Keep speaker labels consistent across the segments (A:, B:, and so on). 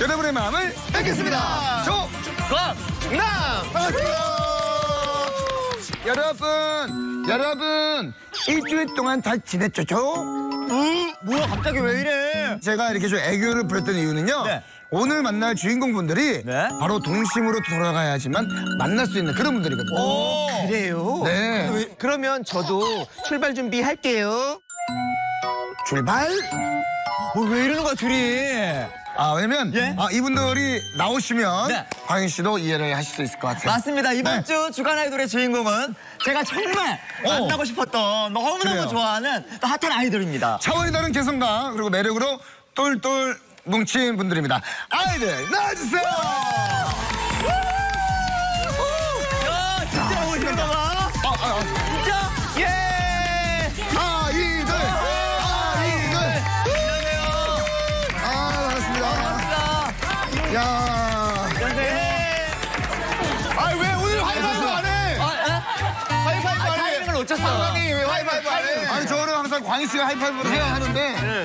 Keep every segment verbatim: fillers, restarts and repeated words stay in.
A: 여러분의 마음을 뺏겠습니다. 조광남! 여러분, 여러분, 일주일 동안 잘 지냈죠, 저?
B: 음, 뭐야, 갑자기 왜 이래?
A: 제가 이렇게 좀 애교를 부렸던 이유는요. 네. 오늘 만날 주인공분들이 네? 바로 동심으로 돌아가야지만 만날 수 있는 그런 분들이거든요.
B: 오, 그래요?
A: 네.
B: 왜, 그러면 저도 출발 준비할게요.
A: 출발?
B: 어, 왜 이러는 거야, 둘이?
A: 아, 왜냐면 예? 아, 이분들이 나오시면 네. 광희 씨도 이해를 하실 수 있을 것 같아요.
B: 맞습니다. 이번
A: 네.
B: 주 주간 아이돌의 주인공은 제가 정말 오. 만나고 싶었던 너무너무 그래요. 좋아하는 또 핫한 아이돌입니다.
A: 차원이 다른 개성과 그리고 매력으로 똘똘 뭉친 분들입니다. 아이들 나와주세요!
B: 야, 진짜 오시는가 봐.
A: 아, 아, 아.
B: 진짜? 예!
A: 아이들! 아이들!
B: 안녕하세요.
A: 아, 반갑습니다.
B: 반갑습니다.
A: 야.
B: 네.
A: 아, 왜 오늘 하이파이브 안 해?
B: 아, 아?
A: 하이파이브 안 해?
B: 타이밍을 놓쳤어.
A: 상당히 왜 하이파이브 안 해? 아니, 저는 항상 광희 씨가 하이파이브를 해야 하는데. 네.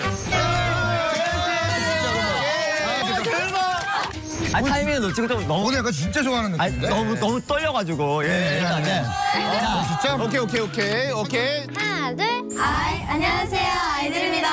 B: 아, 타이밍을 놓치고 좀 너무.
A: 오늘 약간 진짜 좋아하는 느낌인데?
B: 아, 너무, 너무 떨려가지고. 예,
A: 네,
B: 일단, 네.
A: 아, 진짜?
B: 오케이, 오케이, 오케이, 오케이.
C: 하나, 둘. 아이, 안녕하세요. 아이들입니다.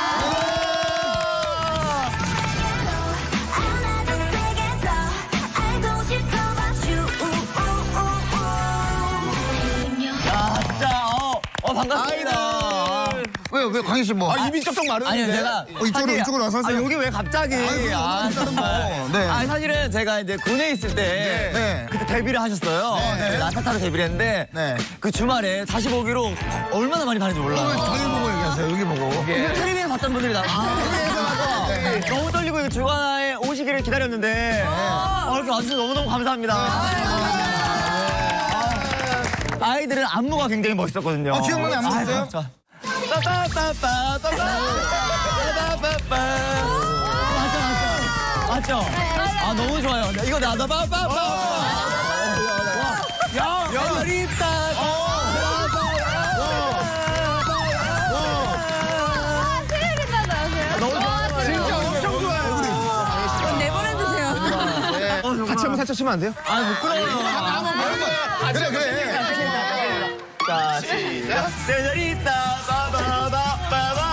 B: 야, 진짜, 어, 어 반갑습니다.
A: 왜요? 왜 광희 씨 뭐?
B: 아, 입이 쩍쩍 마르는데. 아니요, 제가.
A: 어, 이쪽으로,
B: 사실,
A: 이쪽으로 와서 하세요.
B: 아, 여기 왜 갑자기.
A: 아이고,
B: 아,
A: 뭐. 네.
B: 아, 사실은 제가 이제 군에 있을 때.
A: 네.
B: 그때 데뷔를 하셨어요.
A: 네, 네.
B: 라타타로 데뷔를 했는데.
A: 네.
B: 그 주말에 다시 보기로 얼마나 많이 가는지 몰라요.
A: 왜 저기 보고 얘기하세요? 여기 보고.
B: 예. 텔레비전 봤던 분들이 나. 아, 네. 너무 떨리고 이거 주간에 오시기를 기다렸는데. 어, 이렇게 와주셔서 너무너무 감사합니다. 아, 아이들은 안무가 굉장히 멋있었거든요.
A: 어, 지영군은 안무 있어요?
B: 빠빠빠빠 빠빠빠빠빠빠 맞죠 맞죠 맞죠 아 너무 좋아요 이거 나도 빠빠빠 야 여기 있다
C: 너무 좋아요.
B: 진짜 엄청 좋아요
C: 내보내주세요.
B: 같이 한번 살짝 치면 안 돼요? 아 부끄러워요
A: 그래, 그래.
B: 자 시작 세뇨리타 빠바바바바바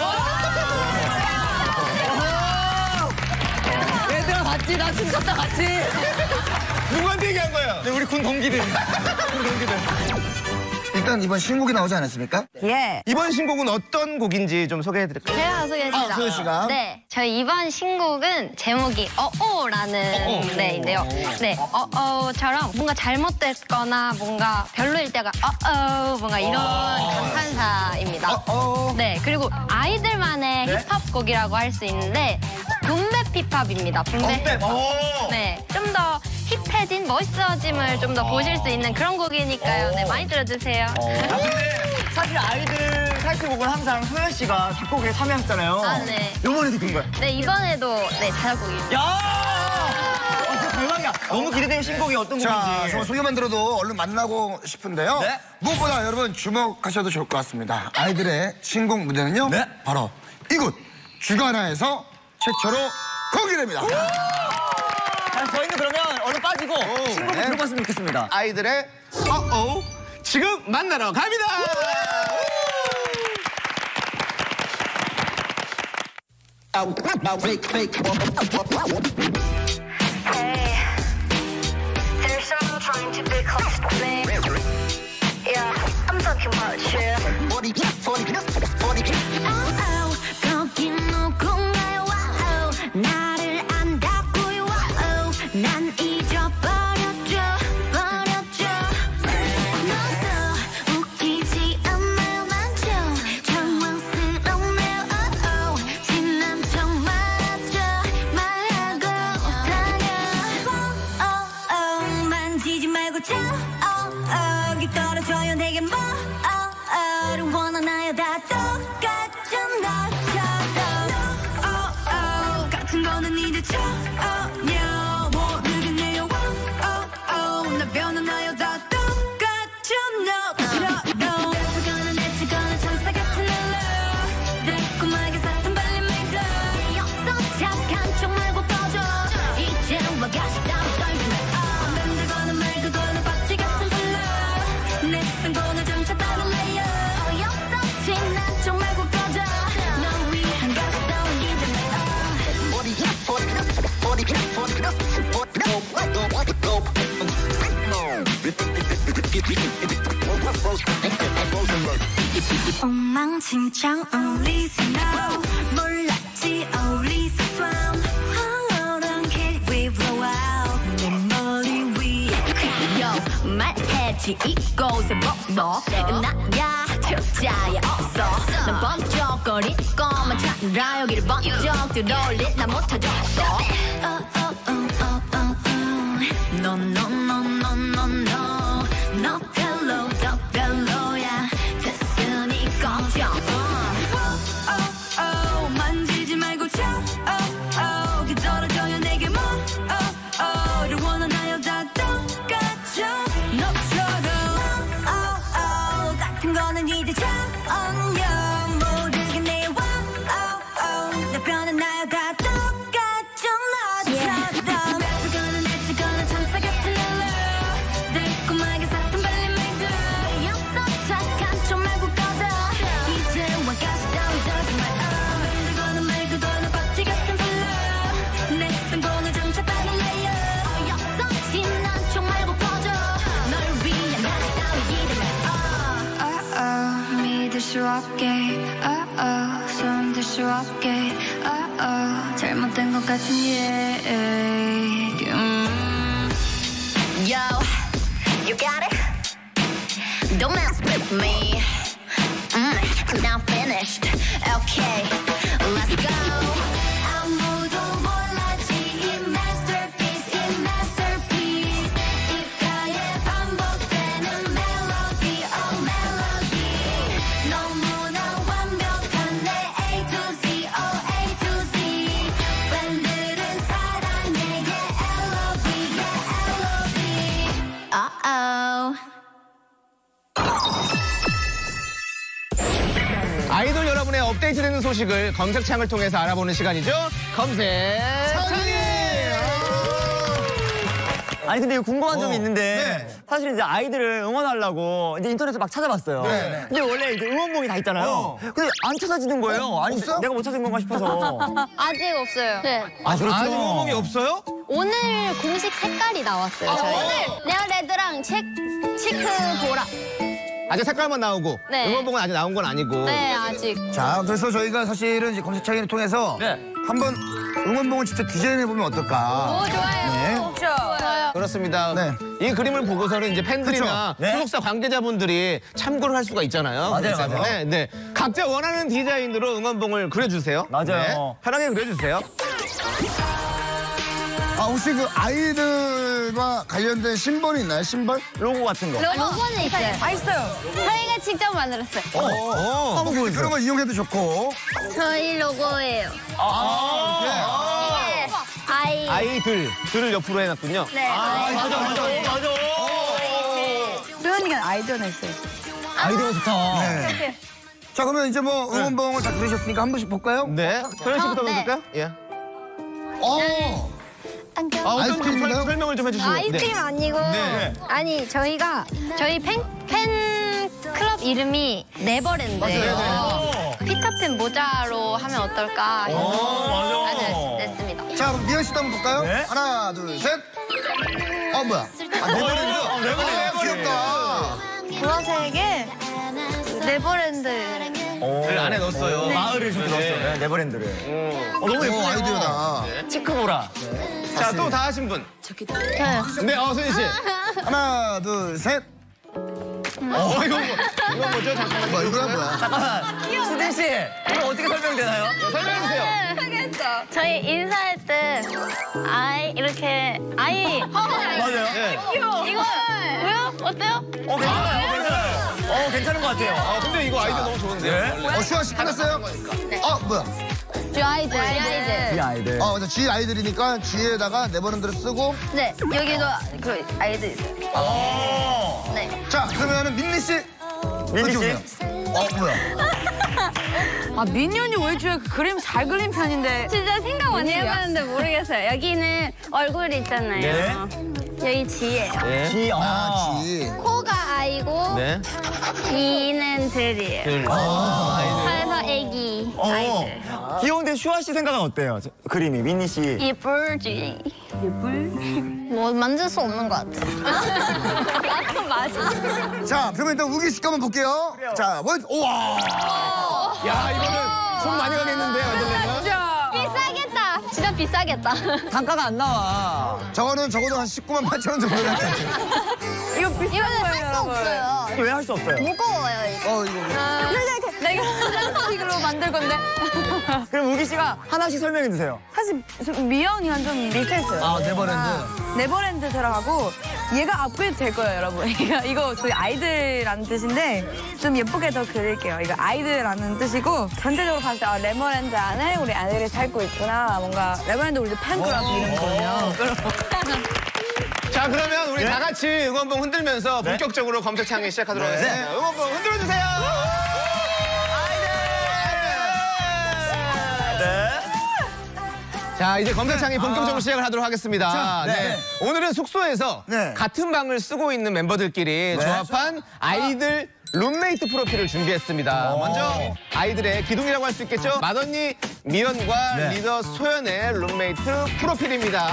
B: 얘들아 같이 나 춤췄다 같이
A: 누구한테 얘기한 거예요?
B: 네, 우리 군 동기들 군 동기들
A: 일단 이번 신곡이 나오지 않았습니까?
C: 예.
B: 이번 신곡은 어떤 곡인지 좀 소개해드릴까요?
C: 제가 소개해드리죠.
A: 아, 소연 씨가?
C: 네. 저희 이번 신곡은 제목이 어어라는 네인데요. 네. 어어처럼 뭔가 잘못됐거나 뭔가 별로일 때가 어어 뭔가 이런 감탄사입니다.
A: 어어.
C: 네. 그리고 아이들만의
B: 네?
C: 힙합 곡이라고 할 수 있는데 붐백 힙합입니다. 붐백.
B: 오.
C: 네. 좀 더 힙해진 멋있어짐을 좀 더 보실 수 있는 그런 곡이니까요. 네. 많이 들어주세요.
B: 아, 근데 사실 아이들 타이틀곡은 항상 소연 씨가 작곡에 참여했잖아요.
C: 아, 네.
B: 이번에도 그런 거야.
C: 네. 이번에도 네 자작곡입니다.
B: 야! 아, 진짜 대박이야. 너무 기대되는 신곡이 어떤
A: 자,
B: 곡인지.
A: 정말 소개만 들어도 얼른 만나고 싶은데요.
B: 네.
A: 무엇보다 여러분 주목하셔도 좋을 것 같습니다. 아이들의 신곡 무대는요.
B: 네.
A: 바로 이곳 주간화에서 최초로 공개됩니다.
B: 자, 저희는 그러면 얼른 빠지고 신곡을
A: 네.
B: 들어봤으면 좋겠습니다.
A: 아이들의 어어 지금 만나러 갑니다.
D: Hey, there's someone trying to be close to me. Yeah, I'm talking about you.
E: Oh, oh, 거기 누군가요? Wow, 나를 안다고요? Wow, 난 잊어버렸죠, 버렸죠. 너도 웃기지 않아요, 난 좀 당황스럽네요. Oh, oh, 지난 척 말하죠, 말하고 다녀. Oh, oh, 만지지 말고 쳐. Oh, oh, 기 떨어져요, 내게 뭐? Oh, oh, 원하나요, 다 똑같죠, 너처럼. Oh, oh, 같은 거는 이제 처음이야. 모르겠네요. Oh, oh, 나 변하나요, 다 똑같죠, 너처럼. 내치거나 내치거나 천사 같은 널 달콤하게 사탕 발린 매일 내 옆서 착한 척 말고 꺼져. 엉망진창 어울리지 now 몰랐지 어울리지 swam 황홀한 길 we blow out 내 머리 위에 Yo 말했지 이곳에 벗어 나야 철자에 없어 난 번쩍거릴 것만 찾느라 여기를 번쩍 들어올릴 나 못하겠어 oh, oh, oh, oh, oh, oh. No no no no no no No pillow 더 별로야 됐으니 걱정 oh, oh, oh. 만지지 말고 쳐 oh, oh. 기다려줘요 내게 뭐 oh, oh. 를 원하나요 다 똑같죠 너처럼 oh, oh. 같은 거는 이제 정녕 모두가 내 wow oh, oh. 내 편은 나요 다 똑같죠 너처럼 매부거나 내치거나 천사 같은 룰루 달콤하게 샀던 발림맹들 역사 착한 척 말고 꺼져 이제 와가시 따위 들지 마 흔들거나 말고거나 박쥐 같은 플루 내 성공을 점차 따라래요 역사 지난 척 말고 꺼져 널 위한 가시 따위 기대 마 oh, oh. 믿을 수 없게 oh, oh. 손들 수 없게 oh, oh. 잘못된 것 같은 얘기 음. Yo, you got it? Don't mess with me. Mm, now finished. Okay, let's go. 아무도 몰랐지 이 masterpiece, 이 masterpiece. 입가에 반복되는 멜로디, oh 멜로디. 너무나 완벽한 내 A to Z, oh A to Z. 팬들은 사랑해게 L O V, yeah L O V. Uh-oh.
F: 아이돌 여러분의 업데이트되는 소식을 검색창을 통해서 알아보는 시간이죠. 검색 창이.
B: 아니 근데 이거 궁금한 점이 있는데
A: 네.
B: 사실 이제 아이들을 응원하려고 이제 인터넷에 막 찾아봤어요.
A: 네, 네.
B: 근데 원래 이제 응원봉이 다 있잖아요.
A: 어.
B: 근데 안 찾아지는 거예요. 아니
A: 없어?
B: 내가 못 찾은 건가 싶어서.
C: 아직 없어요. 네.
B: 아 그렇죠.
F: 아직 응원봉이 없어요?
C: 오늘 공식 색깔이 나왔어요. 저희. 오늘 네오레드랑 책 치크 보라.
F: 아직 색깔만 나오고
C: 네.
F: 응원봉은 아직 나온 건 아니고.
C: 네, 아직.
A: 자, 그래서 저희가 사실은 이제 검색창을 통해서
B: 네.
A: 한번 응원봉을 직접 디자인해보면 어떨까.
C: 오, 좋아요.
A: 네.
C: 좋아요.
F: 그렇습니다.
A: 네.
F: 이 그림을 보고서는 이제 팬들이나
B: 그쵸? 네.
F: 소속사 관계자분들이 참고를 할 수가 있잖아요.
B: 맞아요,
F: 그렇기
B: 맞아요.
F: 때문에 네. 각자 원하는 디자인으로 응원봉을 그려주세요.
B: 맞아요.
F: 네. 편하게 그려주세요.
A: 아, 혹시 그 아이들과 관련된 심벌이 있나요? 심벌?
B: 로고 같은 거.
C: 로고는 있어요.
G: 아, 있어요.
C: 저희가 직접 만들었어요.
F: 어, 어.
A: 한번 보여주세요. 그런 거 이용해도 좋고.
C: 저희 로고예요.
F: 아,
C: 이게 아이.
F: 아이들, 들을 옆으로 해놨군요.
C: 네. 아이.
B: 맞아 맞아 맞아.
G: 소연이가 아이디어나 있어요.
B: 아이디어 좋다.
A: 네. 자, 그러면 이제 뭐 응원봉을 다 그리셨으니까 한 번씩 볼까요?
F: 네. 소연 씨부터
C: 어, 네.
F: 볼까요? 예.
A: 어.
F: 아, 어떤
A: 아이스크림인가요?
F: 설- 설명을 좀 해주시면.
C: 아이스크림 아니고
F: 네.
C: 아니 저희가 저희 팬, 팬 클럽 이름이 네버랜드예요. 피터팬 모자로 하면 어떨까 해서
B: 맞아.
C: 네, 냈습니다.
A: 자, 그럼 미연 씨도 한번 볼까요?
B: 네.
A: 하나, 둘, 셋. 어, 뭐야? 아, 네버랜드.
B: 어, 네버랜드.
A: 아, 귀엽다.
C: 보라색에 네버랜드.
F: 를 안에 넣었어요.
B: 마을을 좀 들었어요. 네, 네버랜드를. 어, 너무
A: 오,
B: 예쁘네요.
A: 아이디어다.
B: 치크보라.
F: 자, 또 다 하신 분.
C: 저요.
F: 네, 어, 소연 씨.
A: 하나, 둘, 셋.
F: 어, 이거, 뭐, 이거 뭐죠? 잠깐만요.
A: 뭐야, 이거야, 뭐야?
B: 잠깐만. 수진 씨, 이거 어떻게 설명되나요?
F: 설명해주세요.
C: 저희 인사할 때 아이 이렇게 아이.
B: 맞아요.
F: 네.
C: 이거 왜요? 어때요?
B: 어, 괜찮아요. 괜찮아요. 어, 괜찮은 것 같아요.
F: 아, 근데 이거 아이디어 너무 좋은데요?
A: 어, 수아 씨 끝났어요? 어, 뭐야?
C: 주 아이들. 아이들.
B: 이 아이들.
A: 어, 맞아. G 아이들이니까 G에다가 네버랜드를 쓰고.
C: 네, 여기도 그 아이들 있어요.
B: 어.
C: 네.
A: 자, 그러면은 민니 씨.
B: 민니
A: 이렇게
B: 씨.
A: 오세요. 어, 뭐야?
G: 아, 민현이 왜 애초에 그림 잘 그린 편인데.
C: 진짜 생각 많이 해봤는데 모르겠어요. 여기는 얼굴이 있잖아요.
B: 네.
C: 여기 지예요.
F: 네.
B: 지,
A: 아, 지.
C: 코가 아이고
F: 네.
C: 이는 들이에요.
F: 들. 아,
C: 그래서 애기 아이들.
B: 귀여운데 슈아 씨 생각은 어때요? 저, 그림이 민니 씨.
C: 예쁠지. 예쁠? 뭐 만질 수 없는 것 같아. 나도 맞아.
A: 자, 그러면 일단 우기 씨 거만 볼게요. 자, 뭐, 우와.
F: 야, 이거는 손 많이 가겠는데, 만들려면.
C: 비싸겠다. 진짜 비싸겠다.
B: 단가가 안 나와.
A: 저거는 적어도 한 십구만 팔천 원 정도 나요.
C: 이거 이거는 할 수 없어요.
B: 왜 할 수 없어요?
C: 무거워요 이거.
A: 어, 이거.
G: 내가 플라스틱으로 만들 건데.
B: 그럼 우기 씨가 하나씩 설명해 주세요.
G: 사실 미연이 완전 밑에 있어요.
A: 아, 네버랜드.
G: 네버랜드 들어가고 얘가 업그레이드 될 거예요, 여러분. 이거, 이거 저희 아이들이라는 뜻인데 좀 예쁘게 더 그릴게요. 이거 아이들이라는 뜻이고 전체적으로 봤을 때 아, 네버랜드 안에 우리 아이들이 살고 있구나. 뭔가 네버랜드 우리 팬클럽 이름이거든요.
F: 자, 그러면 우리 다 같이 응원봉 흔들면서 본격적으로 검색창에 시작하도록 하겠습니다. 응원봉 흔들어주세요. 자, 이제 검색창이 본격적으로 시작을 하도록 하겠습니다.
A: 자,
F: 네.
A: 네.
F: 오늘은 숙소에서
A: 네.
F: 같은 방을 쓰고 있는 멤버들끼리 조합한 아이들 룸메이트 프로필을 준비했습니다. 먼저 아이들의 기둥이라고 할 수 있겠죠? 맏언니 미연과
A: 네.
F: 리더 소연의 룸메이트 프로필입니다.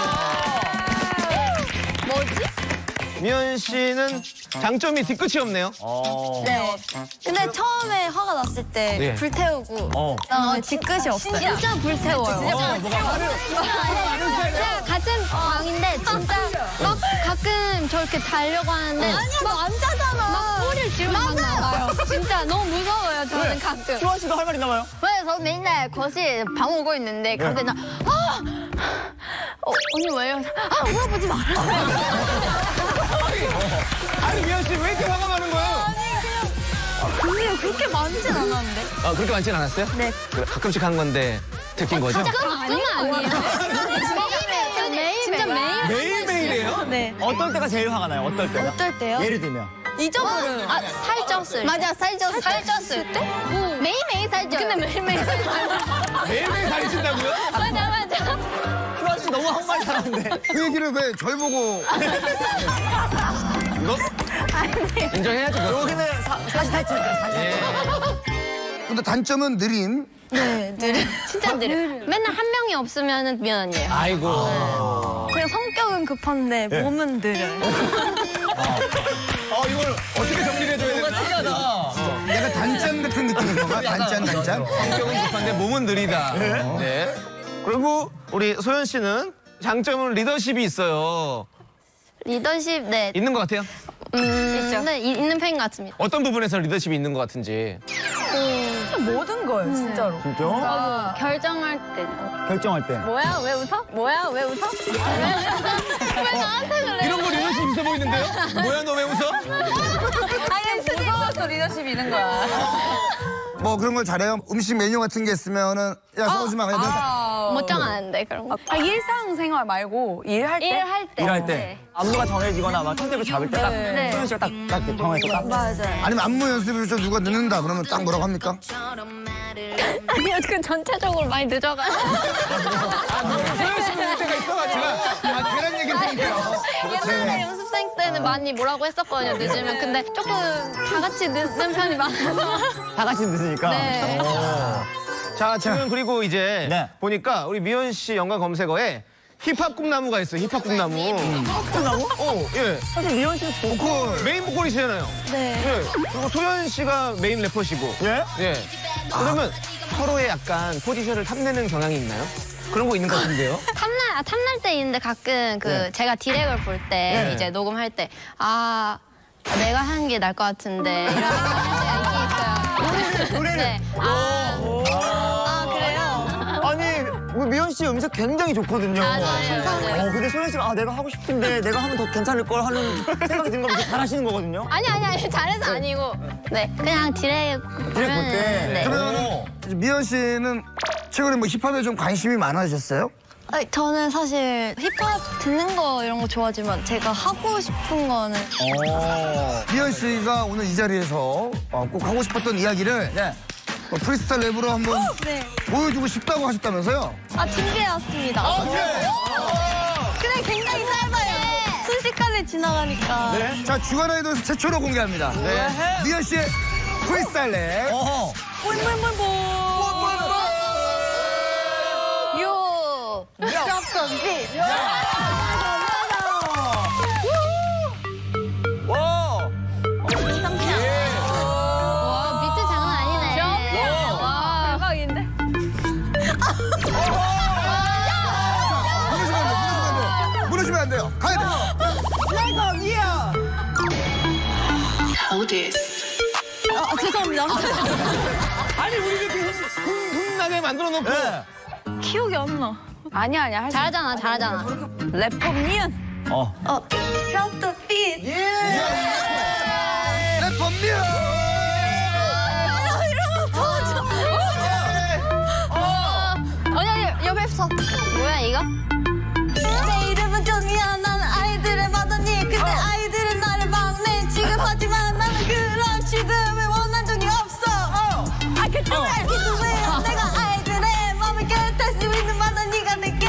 C: 뭐지?
F: 미연 씨는 장점이 뒤끝이 없네요.
C: 네. 근데 처음에 화가 났을 때
F: 네.
C: 불태우고
B: 어.
C: 어, 뒤끝이 없어요. 진짜 불태워요. 진짜 불태워요. 제가 같은 방인데 진짜 막 가끔 저렇게 자려고 하는데 아니야, 너 안 자잖아. 막 소리를 지르고 나와요. 진짜 너무 무서워요, 저는 가끔.
B: 슈아 씨도 할 말 있나 봐요?
C: 왜? 저 맨날 거실 방 오고 있는데 갑자기 나 아! 어, 언니 왜요? 아, 물어보지 말아요.
F: 아니, 미연 씨 왜 이렇게 화가 많은 거예요?
C: 근데 그렇게 많진 않았는데.
F: 아, 그렇게 많진 않았어요?
C: 네.
F: 그래, 가끔씩 한 건데 들킨 거죠?
C: 가끔 아니에요. 매일 진짜 매일.
F: 매일매일이에요?
C: 네.
B: 어떨 때가 제일 화가 나요? 어떨 때가?
C: 어떨 때요?
B: 예를 들면.
C: 잊어버려요. 아, 살쪘을 맞아, 살쪘, 살쪘을 때? 매일매일 살쪄요. 근데 매일매일 살쪄요.
F: 매일매일 살이 찐다고요?
C: 맞아, 맞아.
B: 슈아 씨 너무 한 말 잘하는데.
A: 그 얘기를 왜 절 보고.
F: 이거? 인정해야죠. 그거.
B: 여기는 사, 사실 탈출이다, 사실.
F: 예.
A: 근데 단점은 느림.
C: 네, 느려. 진짜 느려. 맨날 한 명이 없으면 미안해요.
F: 아이고.
C: 그냥 성격은 급한데 몸은 느려요.
F: 어, 이걸 어떻게 정리를 해줘야 되나?
B: 특이하다.
A: 약간 단짠 같은 느낌인 건가? 단짠, 단짠.
F: 성격은 급한데 몸은 느리다. 네. 그리고 우리 소연 씨는 장점은 리더십이 있어요.
C: 리더십, 네.
F: 있는 것 같아요?
C: 음, 네, 이- 있는 편인 것 같습니다.
F: 어떤 부분에서 리더십이 있는 것 같은지.
G: 모든 거예요, 진짜로.
B: 진짜?
C: 결정할 때.
B: 결정할 때.
C: 뭐야? 왜 웃어? 뭐야? 왜 웃어? 왜 나한테 그래?
F: 이런 거 리더십 있어 보이는데요? 뭐야, 너 왜 웃어?
G: 아니, 무서워서 리더십이 있는 거야.
A: 뭐 그런 걸 잘해요. 음식 메뉴 같은 게 있으면은 야, 써오지 마. 그냥
G: 아,
C: 못 정하는데, 그런 거.
G: 아, 일상생활 말고 일할 때?
C: 일할 때.
B: 일할 때.
C: 네.
B: 안무가 정해지거나 막 컨셉을 잡을 때 딱.
C: 네.
B: 소연 씨가 딱, 딱 이렇게 정해서 딱.
C: 맞아요.
A: 아니면 안무 연습을 좀 누가 늦는다 그러면 딱 뭐라고 합니까?
C: 아니요, 그 전체적으로 많이 늦어가지고.
F: 소연 씨는 울 때가 있어가지고. 아, 그런 얘기를 드릴게요.
C: 옛날에 연습생 때는 많이 뭐라고 했었거든요, 늦으면. 근데 조금 다 같이 늦는 편이 많아서.
B: 다 같이 늦으니까.
C: 네.
F: 자, 지금 그리고 이제
B: 네.
F: 보니까 우리 미연 씨 연관 검색어에 힙합 꿈나무가 있어요. 힙합 꿈나무.
B: 끝나고?
F: 어, 예.
B: 사실 미연 씨는 보컬.
F: 메인 보컬이시잖아요.
C: 네.
F: 예. 그리고 소연 씨가 메인 래퍼시고.
B: 예?
F: 예. 그러면 서로의 약간 포지션을 탐내는 경향이 있나요? 그런 거 있는 것 같은데요?
C: 탐날, 아, 탐날 때 있는데 가끔 그
F: 네.
C: 제가 디렉을 볼 때
F: 네.
C: 이제 녹음할 때 아, 내가 하는 게 나을 것 같은데 이런 생각이 있어요.
B: 노래를.
C: 네. 아, 아, 그래요?
B: 아니, 우리 미연 씨 음색 굉장히 좋거든요.
C: 아, 맞아요, 맞아요.
B: 어, 근데 소연 씨가 아, 내가 하고 싶은데 내가 하면 더 괜찮을 걸 하는 생각이 드는 거 잘하시는 거거든요.
C: 아니, 아니, 아니, 잘해서 아니고. 네, 그냥 디렉 보면.
B: 디렉 볼 때.
C: 네.
A: 그러면 미연 씨는 최근에 뭐 힙합에 좀 관심이 많아지셨어요?
C: 아니, 저는 사실 힙합 듣는 거 이런 거 좋아하지만 제가 하고 싶은 거는
A: 미연 씨가 오늘 이 자리에서 어, 꼭 하고 싶었던 이야기를
B: 네.
A: 어, 프리스타일 랩으로 한번
C: 네.
A: 보여주고 싶다고 하셨다면서요?
C: 아, 준비해왔습니다. 근데 굉장히 짧아요.
G: 빨리 지나가니까.
A: 네. 자, 주간 아이돌에서 최초로 공개합니다. 네. 미연 씨의 프리스타일 랩.
B: 어허.
G: 뿔뿔뿔뿔.
C: 요. 조금 비.
F: 와.
C: 와, 비트 장난 아니네. 와.
G: 대박인데?
A: 무너지면 안 돼요. 무너지면 안 돼요. 가야 돼요.
G: 아, 죄송합니다.
F: 아니 우리 이렇게 흥- 흥나게 만들어 놓고.
B: 네.
G: 기억이 안 나. 아니야, 아니야. 할 수.
C: 잘하잖아, 잘하잖아.
G: 래퍼 미연.
B: 어.
G: 어. Drop the beat.
A: 래퍼 미연.
G: 이러면 터져.
C: 아니, 아니, 옆에서. 뭐야, 이거?
G: 내 이름은 존이야. 난 아이들을 받았니? 근데 아이들은 나를 막내. 지금 하지만 나는 그런 지금을 원한 적이 없어. 아, 그때 왜 내가 아이들의 마음을 깨끗할 수 있는 만한 네가 내게.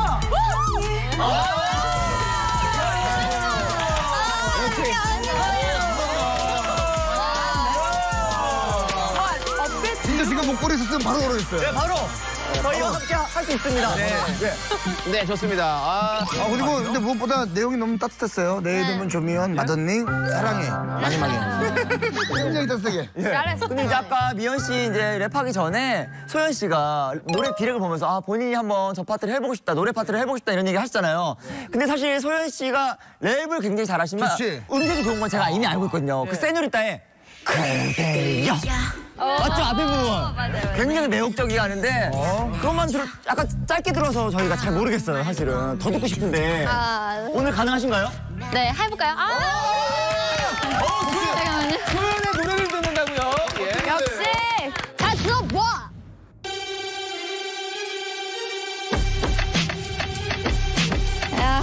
A: 근데 지금 목걸이 있었으면 바로 걸어졌어요.
B: 네, 바로 저희와 함께 할 수 있습니다. 네.
F: 네 좋습니다. 아,
A: 아, 그리고 근데 무엇보다 내용이 너무 따뜻했어요. 내 이름은 조미연, 마더니, 사랑해. 마지막에. 굉장히 따뜻하게.
G: 잘했어.
B: 근데 이제 아까 미연 씨 이제 랩하기 전에 소연 씨가 노래 디렉을 보면서 아 본인이 한번 저 파트를 해보고 싶다, 노래 파트를 해보고 싶다 이런 얘기 하시잖아요. 근데 사실 소연 씨가 랩을 굉장히 잘하시지만
A: 그치.
B: 음색이 좋은 건 제가 이미 알고 있거든요. 그 세뇨리따의 그대여 맞죠? 앞에 부분 굉장히 매혹적이게 하는데 그것만 들어 약간 짧게 들어서 저희가 잘 모르겠어요. 사실은 더 듣고 싶은데
C: 아,
B: 오늘 가능하신가요?
C: 네, 해볼까요? 아! 잠깐만요.
F: 소연의 노래를 듣는다고요? 예.
G: 역시.
C: 잘 들어봐! 야.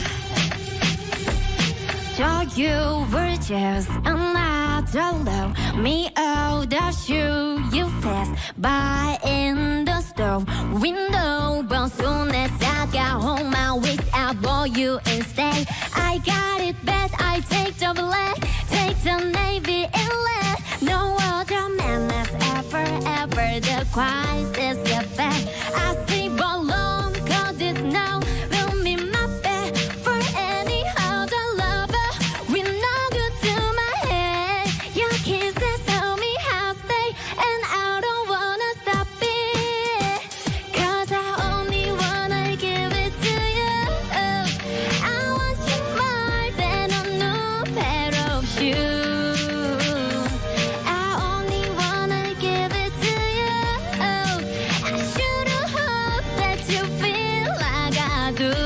E: So you were just another love me out the shoe you passed by in the store window. But soon as I got home, I wish I bought you instead. I got it bad, I take the black, take the navy inland. No other man has ever, ever the crisis effect. I sleep alone, cause it's now will be my bed for any other lover. We're not good to my head. Your kisses tell me how to stay, and I don't wanna stop it. Cause I only wanna give it to you. I want you more than a new pair of shoes. I only wanna give it to you. I should've hoped that you feel like I do.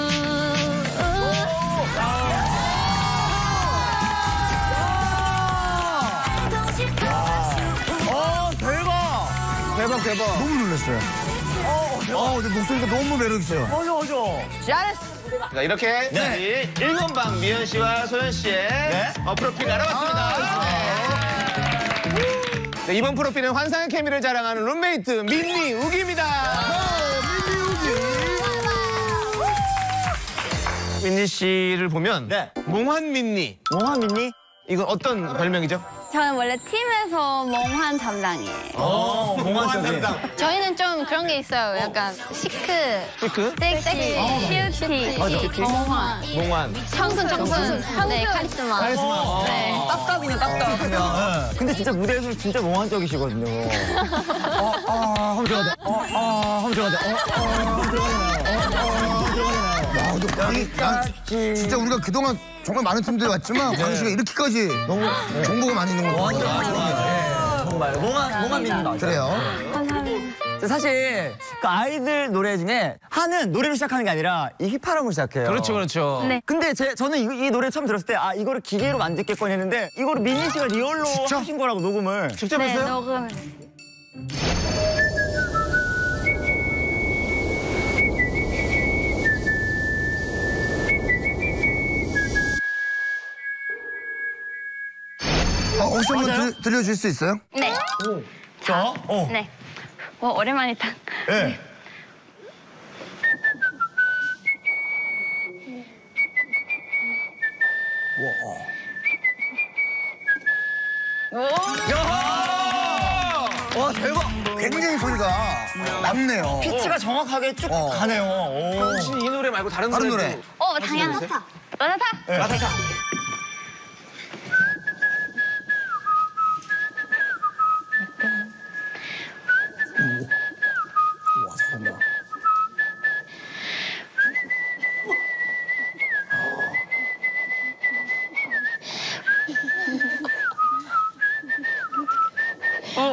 B: 어 대박!
F: 대박 대박.
A: 너무 놀랐어요. 어, 근데 목소리가 너무 매력있어요.
B: 어저 어저 잘했어.
F: 자 이렇게
B: 네.
F: 저희 일번 방 미연 씨와 소연 씨의
B: 네.
F: 어, 프로필 알아봤습니다. 네. 네, 이번 프로필은 환상의 케미를 자랑하는 룸메이트 민니 우기입니다. 민니 씨를 보면
B: 네.
F: 몽환 민니.
B: 몽환 민니?
F: 이건 어떤 별명이죠?
G: 저는 원래 팀에서 몽환 담당이에요.
B: 어 몽환 담당.
C: 저희는 좀 그런 게 있어요. 약간 시크,
F: 피크?
C: 섹시, 큐티, 몽환,
F: 몽환.
C: 청순, 청순, 네, 카리스마.
B: 카리스마.
C: 네.
B: 딱딱이네 딱딱 그냥. 근데 진짜 무대에서 진짜 몽환적이시거든요. 어, 아, 한번 들어가자. 어, 아, 한번 들어가자. 어, 아, 한번 들어가잖아요. 어, 아, 한번 들어가잖아요.
A: 야, 근데 광희, 난 진짜 우리가 그동안 정말 많은 팀들이 왔지만 광희 씨가 이렇게까지 너무 정보가 많이 있는 거
B: 맞아, 맞아,
A: 같아요.
B: 맞아. 정말 몽환, 몽환 민니 맞아요.
A: 그래요.
B: 근데 사실 그 아이들 노래 중에 하는 노래로 시작하는 게 아니라 이 힙합으로 시작해요.
F: 그렇죠, 그렇죠.
G: 네.
B: 근데 제, 저는 이, 이 노래 처음 들었을 때 아 이거를 기계로 만들겠거니 했는데 이거를 민니 씨가 리얼로
A: 진짜?
B: 하신 거라고 녹음을.
F: 직접
G: 네,
F: 했어요?
G: 녹음을.
A: 어, 혹시 한번 들- 들려줄 수 있어요?
C: 네.
B: 자, 어.
C: 네. 어, 오랜만이다.
B: 네. 와 대박.
A: 굉장히 소리가 남네요.
B: 피치가 정확하게 쭉
A: 어.
B: 가네요. 오.
F: 혹시 이 노래 말고 다른,
A: 다른
F: 노래도
A: 노래.
C: 어, 당연하다. 라타타.
B: 네. 라타타.
A: 와, 잘한다.
B: 어.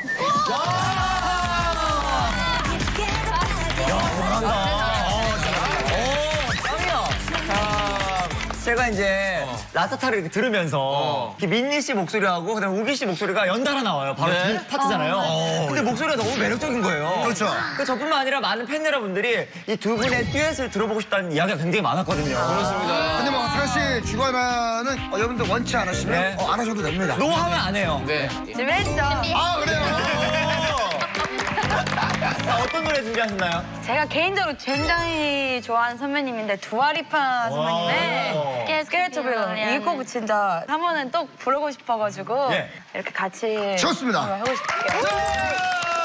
B: 제가 이제 라타타를 이렇게 들으면서
F: 어.
B: 이렇게 민니 씨 목소리하고 그다음에 우기 씨 목소리가 연달아 나와요. 바로
F: 네?
B: 두 파트잖아요. 근데 목소리가 너무 매력적인 거예요.
A: 그렇죠.
B: 그 저뿐만 아니라 많은 팬 여러분들이 이 두 분의 듀엣을 들어보고 싶다는 이야기가 굉장히 많았거든요.
F: 그렇습니다.
A: 근데 뭐 사실 주관아는 어, 여러분들 원치 않으시면
B: 네.
A: 어, 안 하셔도 됩니다.
B: 노하면 안 해요.
F: 네.
G: 준비했죠?
A: 아 그래요?
B: 자, 어떤 노래 준비하셨나요?
G: 제가 개인적으로 굉장히 좋아하는 선배님인데 두아리파 선배님의 Scared to be Lonely 이 곡 진짜 한 번은 또 부르고 싶어가지고
B: 예.
G: 이렇게 같이
A: 좋습니다.
G: 한번 하고 싶을게요.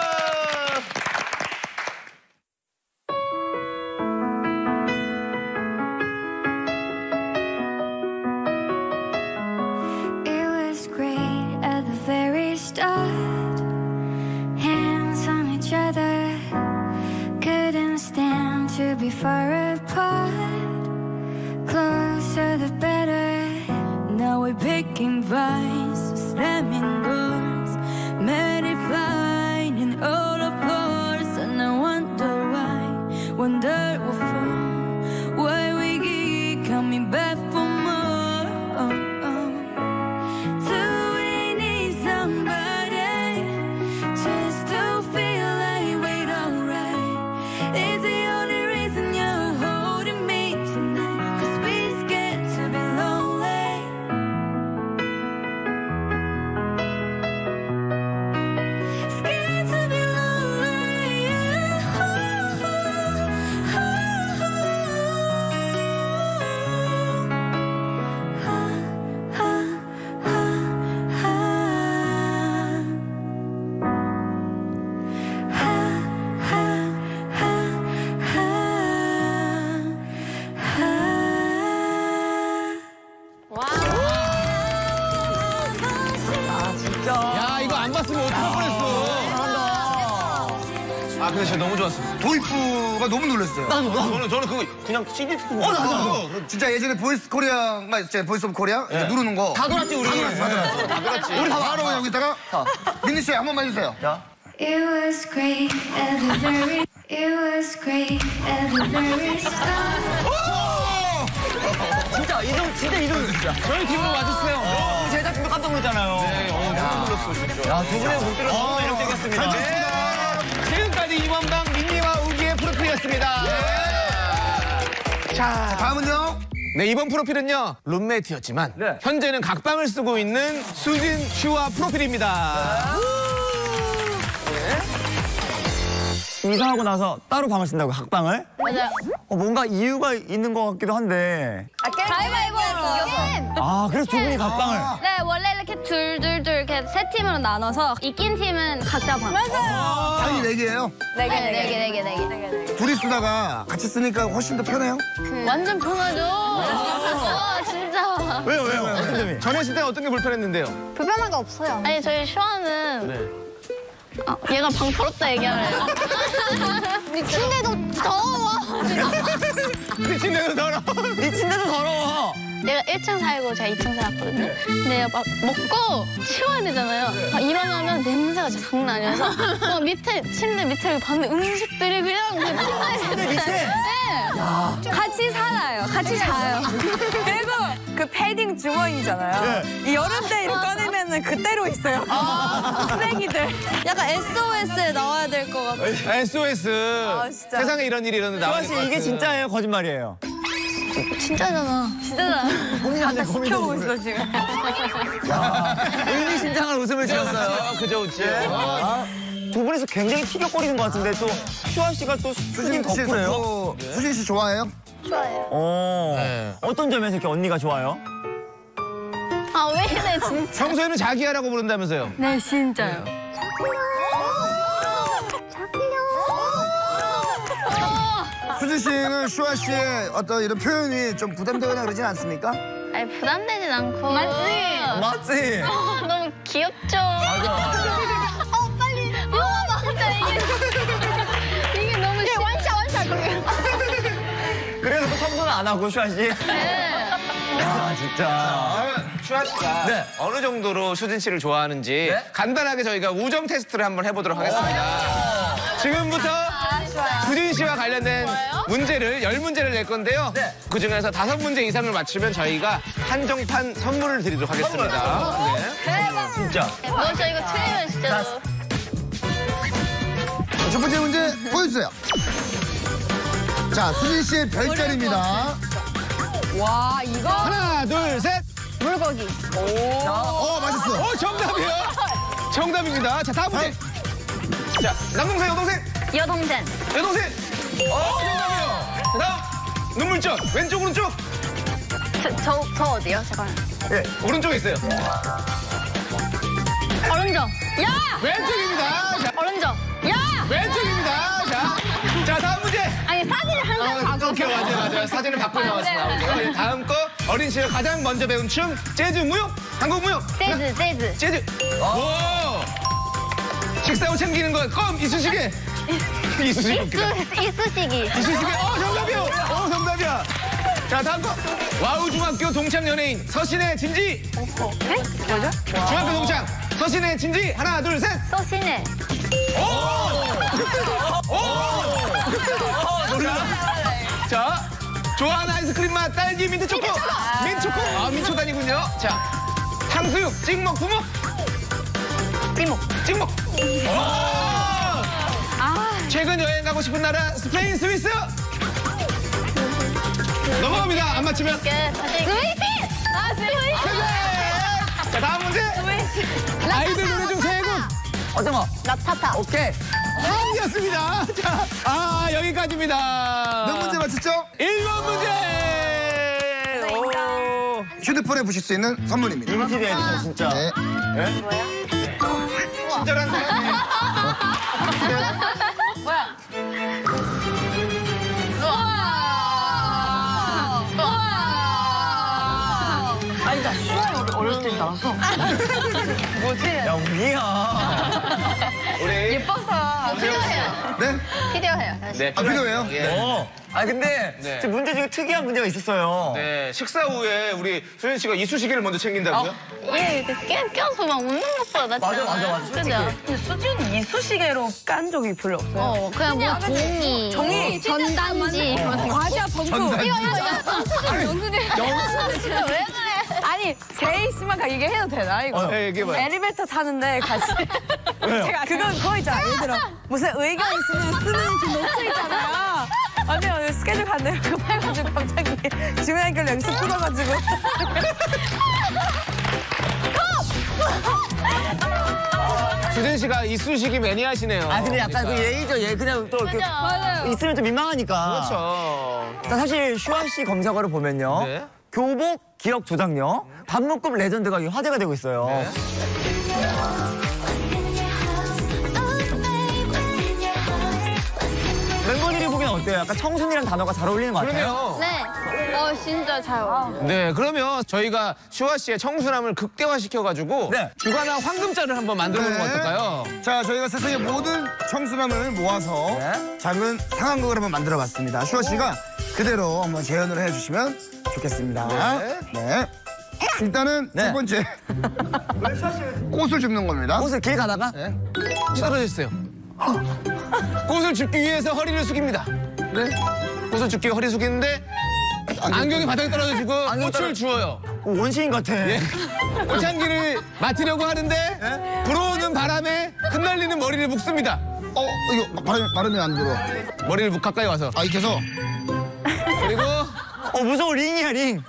E: It was great at the very start. Hands on each other, couldn't stand to be far apart. Closer the better. Now we're picking vines, slamming doors, many flying in all of course. And I wonder why, wonder what for, why we keep coming back for more. Do we need somebody just to feel like we're alright? Is the only reason you're holding me tonight? 'Cause we're scared to be lonely. Scared to be
F: 야, 이거 안 봤으면 어떡할 뻔했어. 아, 근데 진짜 너무 좋았습니다.
A: 도입부가 너무 놀랐어요.
F: 저는, 저는 그거 그냥 씨디 듣고. 어,
A: 어, 진짜 예전에 보이스 코리아가 있잖아요. 보이스 오브 코리아 이렇게 누르는 거.
B: 다 돌았지 우리.
A: 다 돌았어, 다 돌았어.
F: 다 그렇지.
A: 우리 바로 여기다가 민니 씨 한 번만 해주세요.
E: It was great at the very, it was great at the very start.
B: 진짜 이동 진짜 이동 진짜.
F: 저희 팀으로 와주세요.
B: 우리 제작진도 깜짝 놀랐잖아요.
F: 네, 어, 너무 놀랐어, 진짜.
B: 야, 두 분의 목소리가 너무 매력적이었습니다.
A: 잘 쳤습니다.
F: 지금까지 이번방 민니와 우기의 프로필이었습니다.
A: 자, 다음은요.
F: 네, 이번 프로필은요, 룸메이트였지만,
B: 네.
F: 현재는 각방을 쓰고 있는 수진 씨와 프로필입니다.
B: 이사하고 나서 따로 방을 쓴다고 각방을?
C: 맞아요.
B: 어, 뭔가 이유가 있는 것 같기도 한데.
C: 가위바위보에서 이겨서.
B: 아, 그래서 두 분이 각방을.
C: 네, 원래 이렇게 둘둘둘 이렇게 세 팀으로 나눠서 이긴 팀은 각자 방. 맞아요.
A: 방이 네 개예요.
C: 네 개, 네 개, 네 개, 네 개.
A: 둘이 쓰다가 같이 쓰니까 훨씬 더 편해요.
C: 완전 편하죠. 와, 진짜.
B: 왜요, 왜요? 어떤 점이?
F: 전에 쓸 때 어떤 게 불편했는데요?
C: 불편한 거 없어요. 아니, 저희 슈아는 아, 얘가 방 더럽다 얘기하래요. 네 침대도 더러워.
F: 그 침대도 더러워.
B: 이 침대도 더러워.
C: 얘가 일 층 살고 제가 이 층 살았거든요. 근데 막 먹고 치워야 되잖아요. 막 일어나면 냄새가 진짜 장난 아니어서 막 밑에 침대 밑에 봤는데 음식들이 그냥 그 침대 밑에. 네. 같이 살아요. 같이 자요.
G: 그리고 그 패딩 주머니잖아요. 이 여름 때 이렇게 꺼내면은 그대로 있어요. 쓰레기들.
C: 약간 에스오에스에 나와야 될 것 같고.
F: 에스오에스.
G: 진짜.
F: 세상에 이런 일이 일어나는데
B: 수아
F: 나와야
B: 씨,
F: 될것
B: 이게
F: 같은.
B: 진짜예요? 거짓말이에요?
C: 진짜잖아. 진짜잖아.
B: 고민한데
G: 시켜보고
B: 고민하고
G: 있어 지금.
B: 의미심장한 웃음을 지었어요.
F: 아, 그죠, 그죠.
B: 아, 두 분이서 굉장히 티격거리는 것 같은데 또 슈아 씨가 또 수진
A: 수진 씨,
B: 덕후래요?
A: 또 수진 씨 좋아해요?
C: 좋아요.
B: 어.
F: 네.
B: 어떤 점에서 이렇게 언니가 좋아요?
C: 아, 왜 이래, 진짜.
F: 평소에는 자기야라고 부른다면서요?
G: 네, 진짜요.
A: 수지 씨는 슈아 씨의 어떤 이런 표현이 좀 부담되거나 그러진 않습니까?
C: 아니, 부담되진 않고.
B: 맞지? 맞지?
C: 어, 너무 귀엽죠? 맞아. 어, 빨리. 봐봐, 진짜 이게. 이게 너무 싫어. 완샷, 완샷.
B: 그래서 또 청소는 안 하고, 슈아 씨?
C: 네.
B: 아, 진짜.
F: 슈아 씨가
B: 네.
F: 어느 정도로 수진 씨를 좋아하는지
B: 네?
F: 간단하게 저희가 우정 테스트를 한번 해보도록 하겠습니다. 지금부터 수진 씨와 관련된 문제를 열 문제를 낼 건데요.
B: 네.
F: 그 중에서 다섯 문제 이상을 맞추면 저희가 한정판 선물을 드리도록 하겠습니다. 네.
B: 진짜.
C: 너 저 이거 틀리면 진짜.
A: 첫 번째 문제 보여주세요. 자, 수진 씨의 별자리입니다.
G: 와, 이거
F: 하나, 둘, 셋.
G: 물고기.
A: 어, 맞았어.
F: 어, 정답이요. 정답입니다. 자, 다음 문제. 자, 남동생, 여동생.
C: 여동생.
F: 여동생. 어, 정답이요. 자, 다음. 눈물전. 왼쪽, 오른쪽.
C: 저, 저, 저 어디요? 잠깐만.
F: 예, 오른쪽에 있어요.
C: 오른쪽. 야!
F: 왼쪽입니다. 자,
C: 오른쪽. 야!
F: 왼쪽입니다. 자, 자, 다음 문제.
C: 아니, 사진을 항상
F: 어,
C: 바꿔.
F: 오케이, 맞아요, 맞아요. 사진을 바꾸고 나와서 나오죠. 다음 거. 어린 시절 가장 먼저 배운 춤. 재즈 무용. 한국 무용.
C: 재즈, 재즈.
F: 재즈. 오. 식사 후 챙기는 거. 껌, 이쑤시개. 이쑤시개. 웃기다.
C: 이쑤, 이쑤시기.
F: 이쑤시개. 어, 정답이요. 어, 정답이야. 자, 다음 거. 와우 중학교 동창 연예인. 서신의 진지.
C: 네? 뭐죠?
F: 중학교 동창. 서신의 진지. 하나, 둘, 셋.
C: 소신의.
F: 오! 오! 놀라. 자, 좋아하는 아이스크림 맛 딸기 민트 초코. 민트 초코. 아, 민초단이군요. 자, 탕수육, 찍먹, 부먹.
C: 찌목.
F: 찍먹. 오!
C: 아,
F: 최근 여행 가고 싶은 나라 스페인, 스위스. 넘어갑니다. 안 맞히면.
C: 끝. 스위스! 아, 스위스!
F: 자, 다음 문제. 아이들 노래 중 세 곡.
B: 어떤 거?
C: 라타타.
B: 오케이.
F: 아니었습니다. 자, 아, 여기까지입니다.
A: 몇 문제 맞췄죠?
F: 일 번 문제. 오.
A: 휴대폰에 보실 수 있는 선물입니다.
B: 리미티드 에디션, 진짜.
A: 네.
F: 친절한 사람이.
G: 아니, 나 슈아 어렸을 때 나왔어. 뭐지?
B: 야, 우리야.
F: 우리.
G: 예뻐서.
C: 필요해요.
A: 네?
C: 필요해요. 다시.
F: 네,
A: 아, 필요해요?
F: 예.
B: 어. 아, 근데
F: 네.
B: 저 문제 중에 특이한 문제가 있었어요.
F: 네, 식사 후에 우리 수현 씨가 이쑤시개를 먼저 챙긴다고요?
C: 얘 이렇게 깨, 껴서 막 웃는 것 봐. 나
B: 맞아, 맞아, 맞아.
C: 그죠?
G: 근데 수지는 이쑤시개로 깐 적이 별로 없어요.
C: 어, 그냥 뭐 종이.
G: 종이.
C: 전단지.
G: 과자 범프.
C: 이거, 이거. 영수증. 영수증. 왜 그래?
G: 아니, 제일 심한 이게 해도 되나, 이거?
F: 네, 얘기해봐요.
G: 엘리베이터 타는데 같이. 제가 그건 그거 있잖아. 예를 들어, 무슨 의견 있으면 쓰는 그 노트 있잖아요. 언니 오늘 스케줄 갔는데 급해가지고 갑자기 주문할 걸 여기서 풀어가지고.
F: 수진 씨가 이쑤시개 매니아시네요.
B: 아, 근데 약간 그 예의죠, 예. 그냥 또 이렇게
C: 맞아요.
B: 있으면 좀 민망하니까.
F: 그렇죠.
B: 자, 사실 슈아 씨 검색어를 보면요.
F: 네.
B: 교복 기억 조작녀, 반문급 레전드가 화제가 되고 있어요.
F: 네.
B: 멤버들이 보기엔 어때요? 약간 청순이란 단어가 잘 어울리는 것 같아요.
F: 그러네요.
C: 네. 어, 진짜 잘 어울려.
F: 네, 그러면 저희가 슈아 씨의 청순함을 극대화시켜가지고
B: 네.
F: 주간화 황금자를 한번 만들어보는 건 어떨까요?
A: 자, 저희가 세상의 모든 청순함을 모아서
B: 네.
A: 작은 상황극을 한번 만들어봤습니다. 슈아 씨가 그대로 한번 재현을 해주시면 좋겠습니다.
F: 네.
A: 네. 일단은
B: 네.
A: 첫 번째 꽃을 줍는 겁니다.
B: 옷을 길 가다가
A: 네.
F: 떨어졌어요. 꽃을 줍기 위해서 허리를 숙입니다.
A: 네.
F: 꽃을 줍기 위해 허리 숙이는데 안경이 바닥에 떨어지고 꽃을
B: 떨어-
F: 주워요.
B: 원시인 같아.
F: 예. 꽃향기를 맡으려고 하는데 불어오는 바람에 흩날리는 머리를 묶습니다.
A: 어, 이거 발음, 발음이 안 들어.
F: 머리를 묶 가까이 와서.
A: 아, 익혀서.
F: 그리고
B: 어, 무서워. 링이야, 링.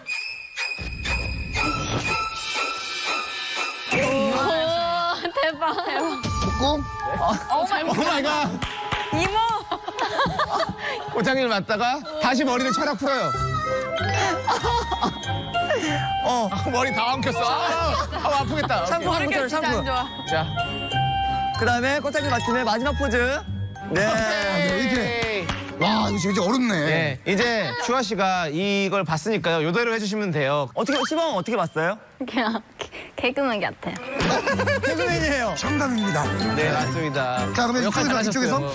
C: 오, 대박.
A: 묶고.
F: 오 마이 갓.
G: 이모!
F: 꽃향기를 맡다가 다시 머리를 차락 풀어요.
B: 어.
F: 아, 머리 다 엉켰어. 아, 아 아프겠다.
B: 샴푸 하는 것처럼
G: 진짜 안
B: 샴푸.
G: 좋아.
F: 자.
B: 그 다음에 꽃향기 맡음의 마지막 포즈. 네.
A: 이렇게. 와, 이거 진짜 어렵네.
F: 네, 이제 슈아 씨가 이걸 봤으니까요. 요대로 해주시면 돼요.
B: 어떻게, 시범 어떻게 봤어요?
C: 그냥 개그맨 같아요.
B: 개그맨이에요.
A: 정답입니다.
F: 네, 맞습니다.
A: 자, 그러면
F: 역할
A: 이쪽에서,
F: 잘하셨어요.
A: 이쪽에서.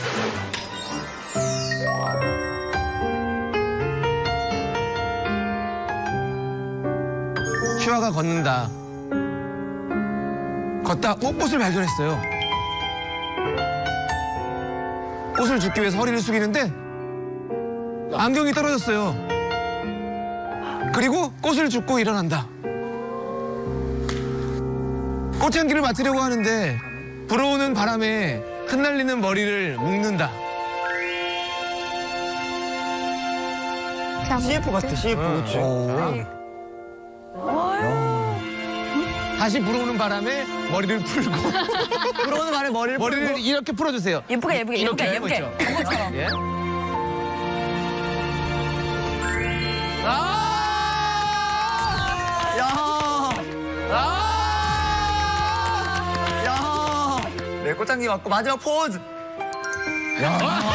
F: 슈아가 걷는다. 걷다 어, 꽃을 발견했어요. 꽃을 줍기 위해서 허리를 숙이는데 안경이 떨어졌어요. 그리고 꽃을 줍고 일어난다. 꽃향기를 맡으려고 하는데 불어오는 바람에 흩날리는 머리를 묶는다.
B: 씨에프 같아, 씨에프. 그렇지.
F: 다시 불어오는 바람에 머리를 풀고
B: 들어오는 말에 머리를
F: 머리를
B: 풀고.
F: 이렇게 풀어주세요.
G: 예쁘게 예쁘게 예쁘게
F: 이렇게
G: 예쁘게.
F: 그렇죠.
G: 광고처럼.
F: 예. 아!
B: 야!
F: 아!
B: 야! 네, 꽃향기 맞고 마지막 포즈. 야!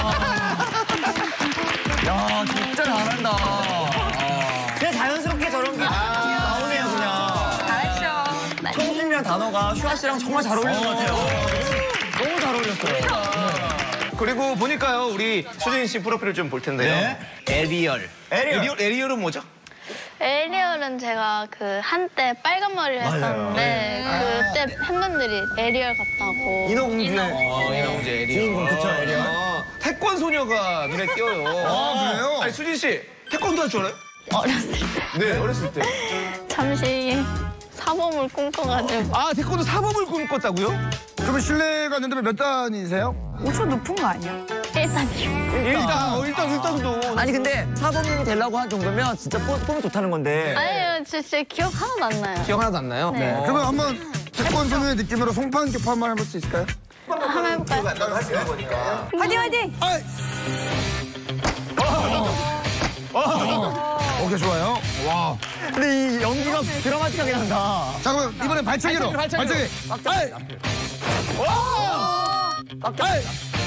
B: 야, 진짜 잘한다. 그냥 자연스럽게 저런 게 나오네요, 그냥.
G: 잘했어.
B: 청순이라는 단어가 슈아 씨랑 정말 잘 어울리는 것 같아요. 너무 잘 어울렸어요.
F: 그리고 보니까요, 우리 수진 씨 프로필을 좀 볼 텐데요.
B: 네.
F: 에리얼.
B: 에리얼.
F: 에리얼, 에리얼은 뭐죠?
C: 에리얼은 제가 그 한때 빨간 머리를
B: 맞아요.
C: 했었는데 그때 팬분들이 에리얼 같다고.
B: 인어공주의
F: 어, 이나운제 에리얼.
B: 주인공, 그쵸, 에리얼.
F: 어, 태권 소녀가 눈에 띄어요.
A: 아, 그래요?
F: 아니, 수진 씨, 태권도 할 줄 알아요?
C: 어렸을 때
F: 네, 어렸을 때.
C: 잠시 사범을 꿈꿔가지고
F: 아, 태권도 사범을 꿈꿨다고요?
A: 그러면 실례가 안 된다면 몇 단이세요?
G: 엄청 높은 거 아니야?
C: 일단요.
F: 일단, 어, 일단, 일단도.
B: 아니 근데 사범님이 되려고 할 정도면 진짜 폼, 폼이 좋다는 건데.
C: 아니요, 진짜 기억 하나도 안 나요.
F: 기억 하나도 안 나요?
C: 네.
A: 그러면 한번 태권도의 느낌으로 송판교파 한번 해볼 수 있을까요?
C: 한번 해볼까요?
G: 화이팅 화이팅.
A: 오케이, 좋아요. 와.
B: 근데 이 연기가 드라마틱하게 난다.
A: 자, 그럼 이번엔 발차기로.
F: 발차기로, 발차기로.
A: 아이!
B: 빡!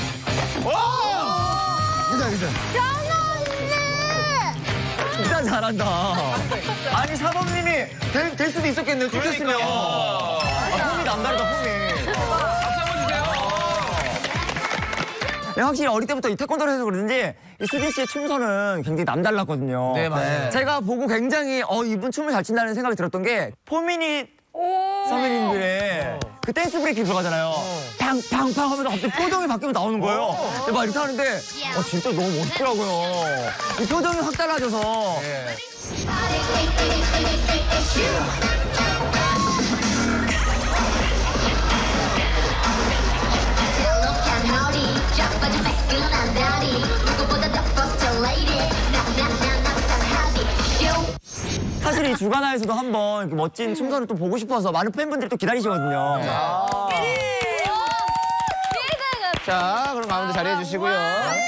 A: 기자, 기자.
B: 진짜 잘한다. 아니 사범님이 될, 될 수도 있었겠네요. 쫓겼으면. 아, 폼이 남다르다, 폼이.
F: 박수 한번 주세요.
B: 네, 확실히 어릴 때부터 이 태권도를 해서 그런지 이 수진 씨의 춤선은 굉장히 남달랐거든요.
F: 네, 맞아요.
B: 제가 보고 굉장히 어 이분 춤을 잘 춘다는 생각이 들었던 게 포미닛 선배님들의 그 댄스 브레이킹 들어가잖아요. 팡팡팡 하면서 갑자기 표정이 바뀌면 나오는 거예요. 근데 막 이렇게 하는데 어, 진짜 너무 멋있더라고요. 이 표정이 확 달라져서.
F: 네.
B: 사실 이 주간화에서도 한번 이렇게 멋진 춤선을 또 보고 싶어서 많은 팬분들이 또 기다리시거든요.
F: 자, 그럼 가운데 자리해 주시고요.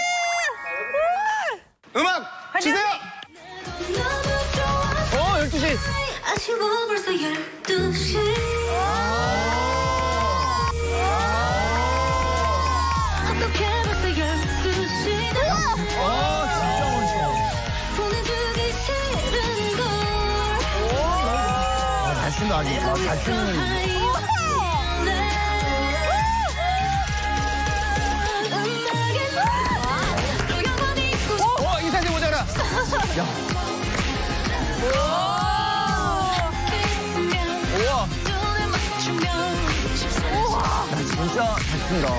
F: 음악 주세요. 어, 열두 시.
E: 아쉬워 벌써 열두 시 어떻게 벌써 열두 시다
F: 어, 진짜 멋있어.
E: 보내주기 싫은 걸
A: 잘 춘다, 아직. 아, 잘 추는.
F: 어, 이 사진 모자라. 우와.
B: 진짜 잘 춘다.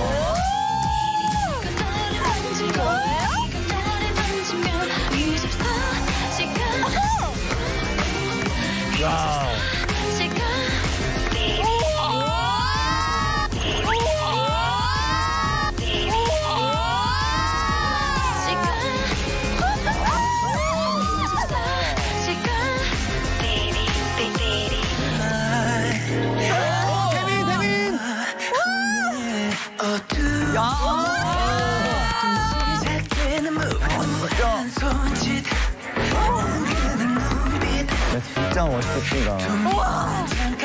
B: 야.
F: 태민, 태민.
E: 어두
B: 진짜 멋있습니다.
G: 우와.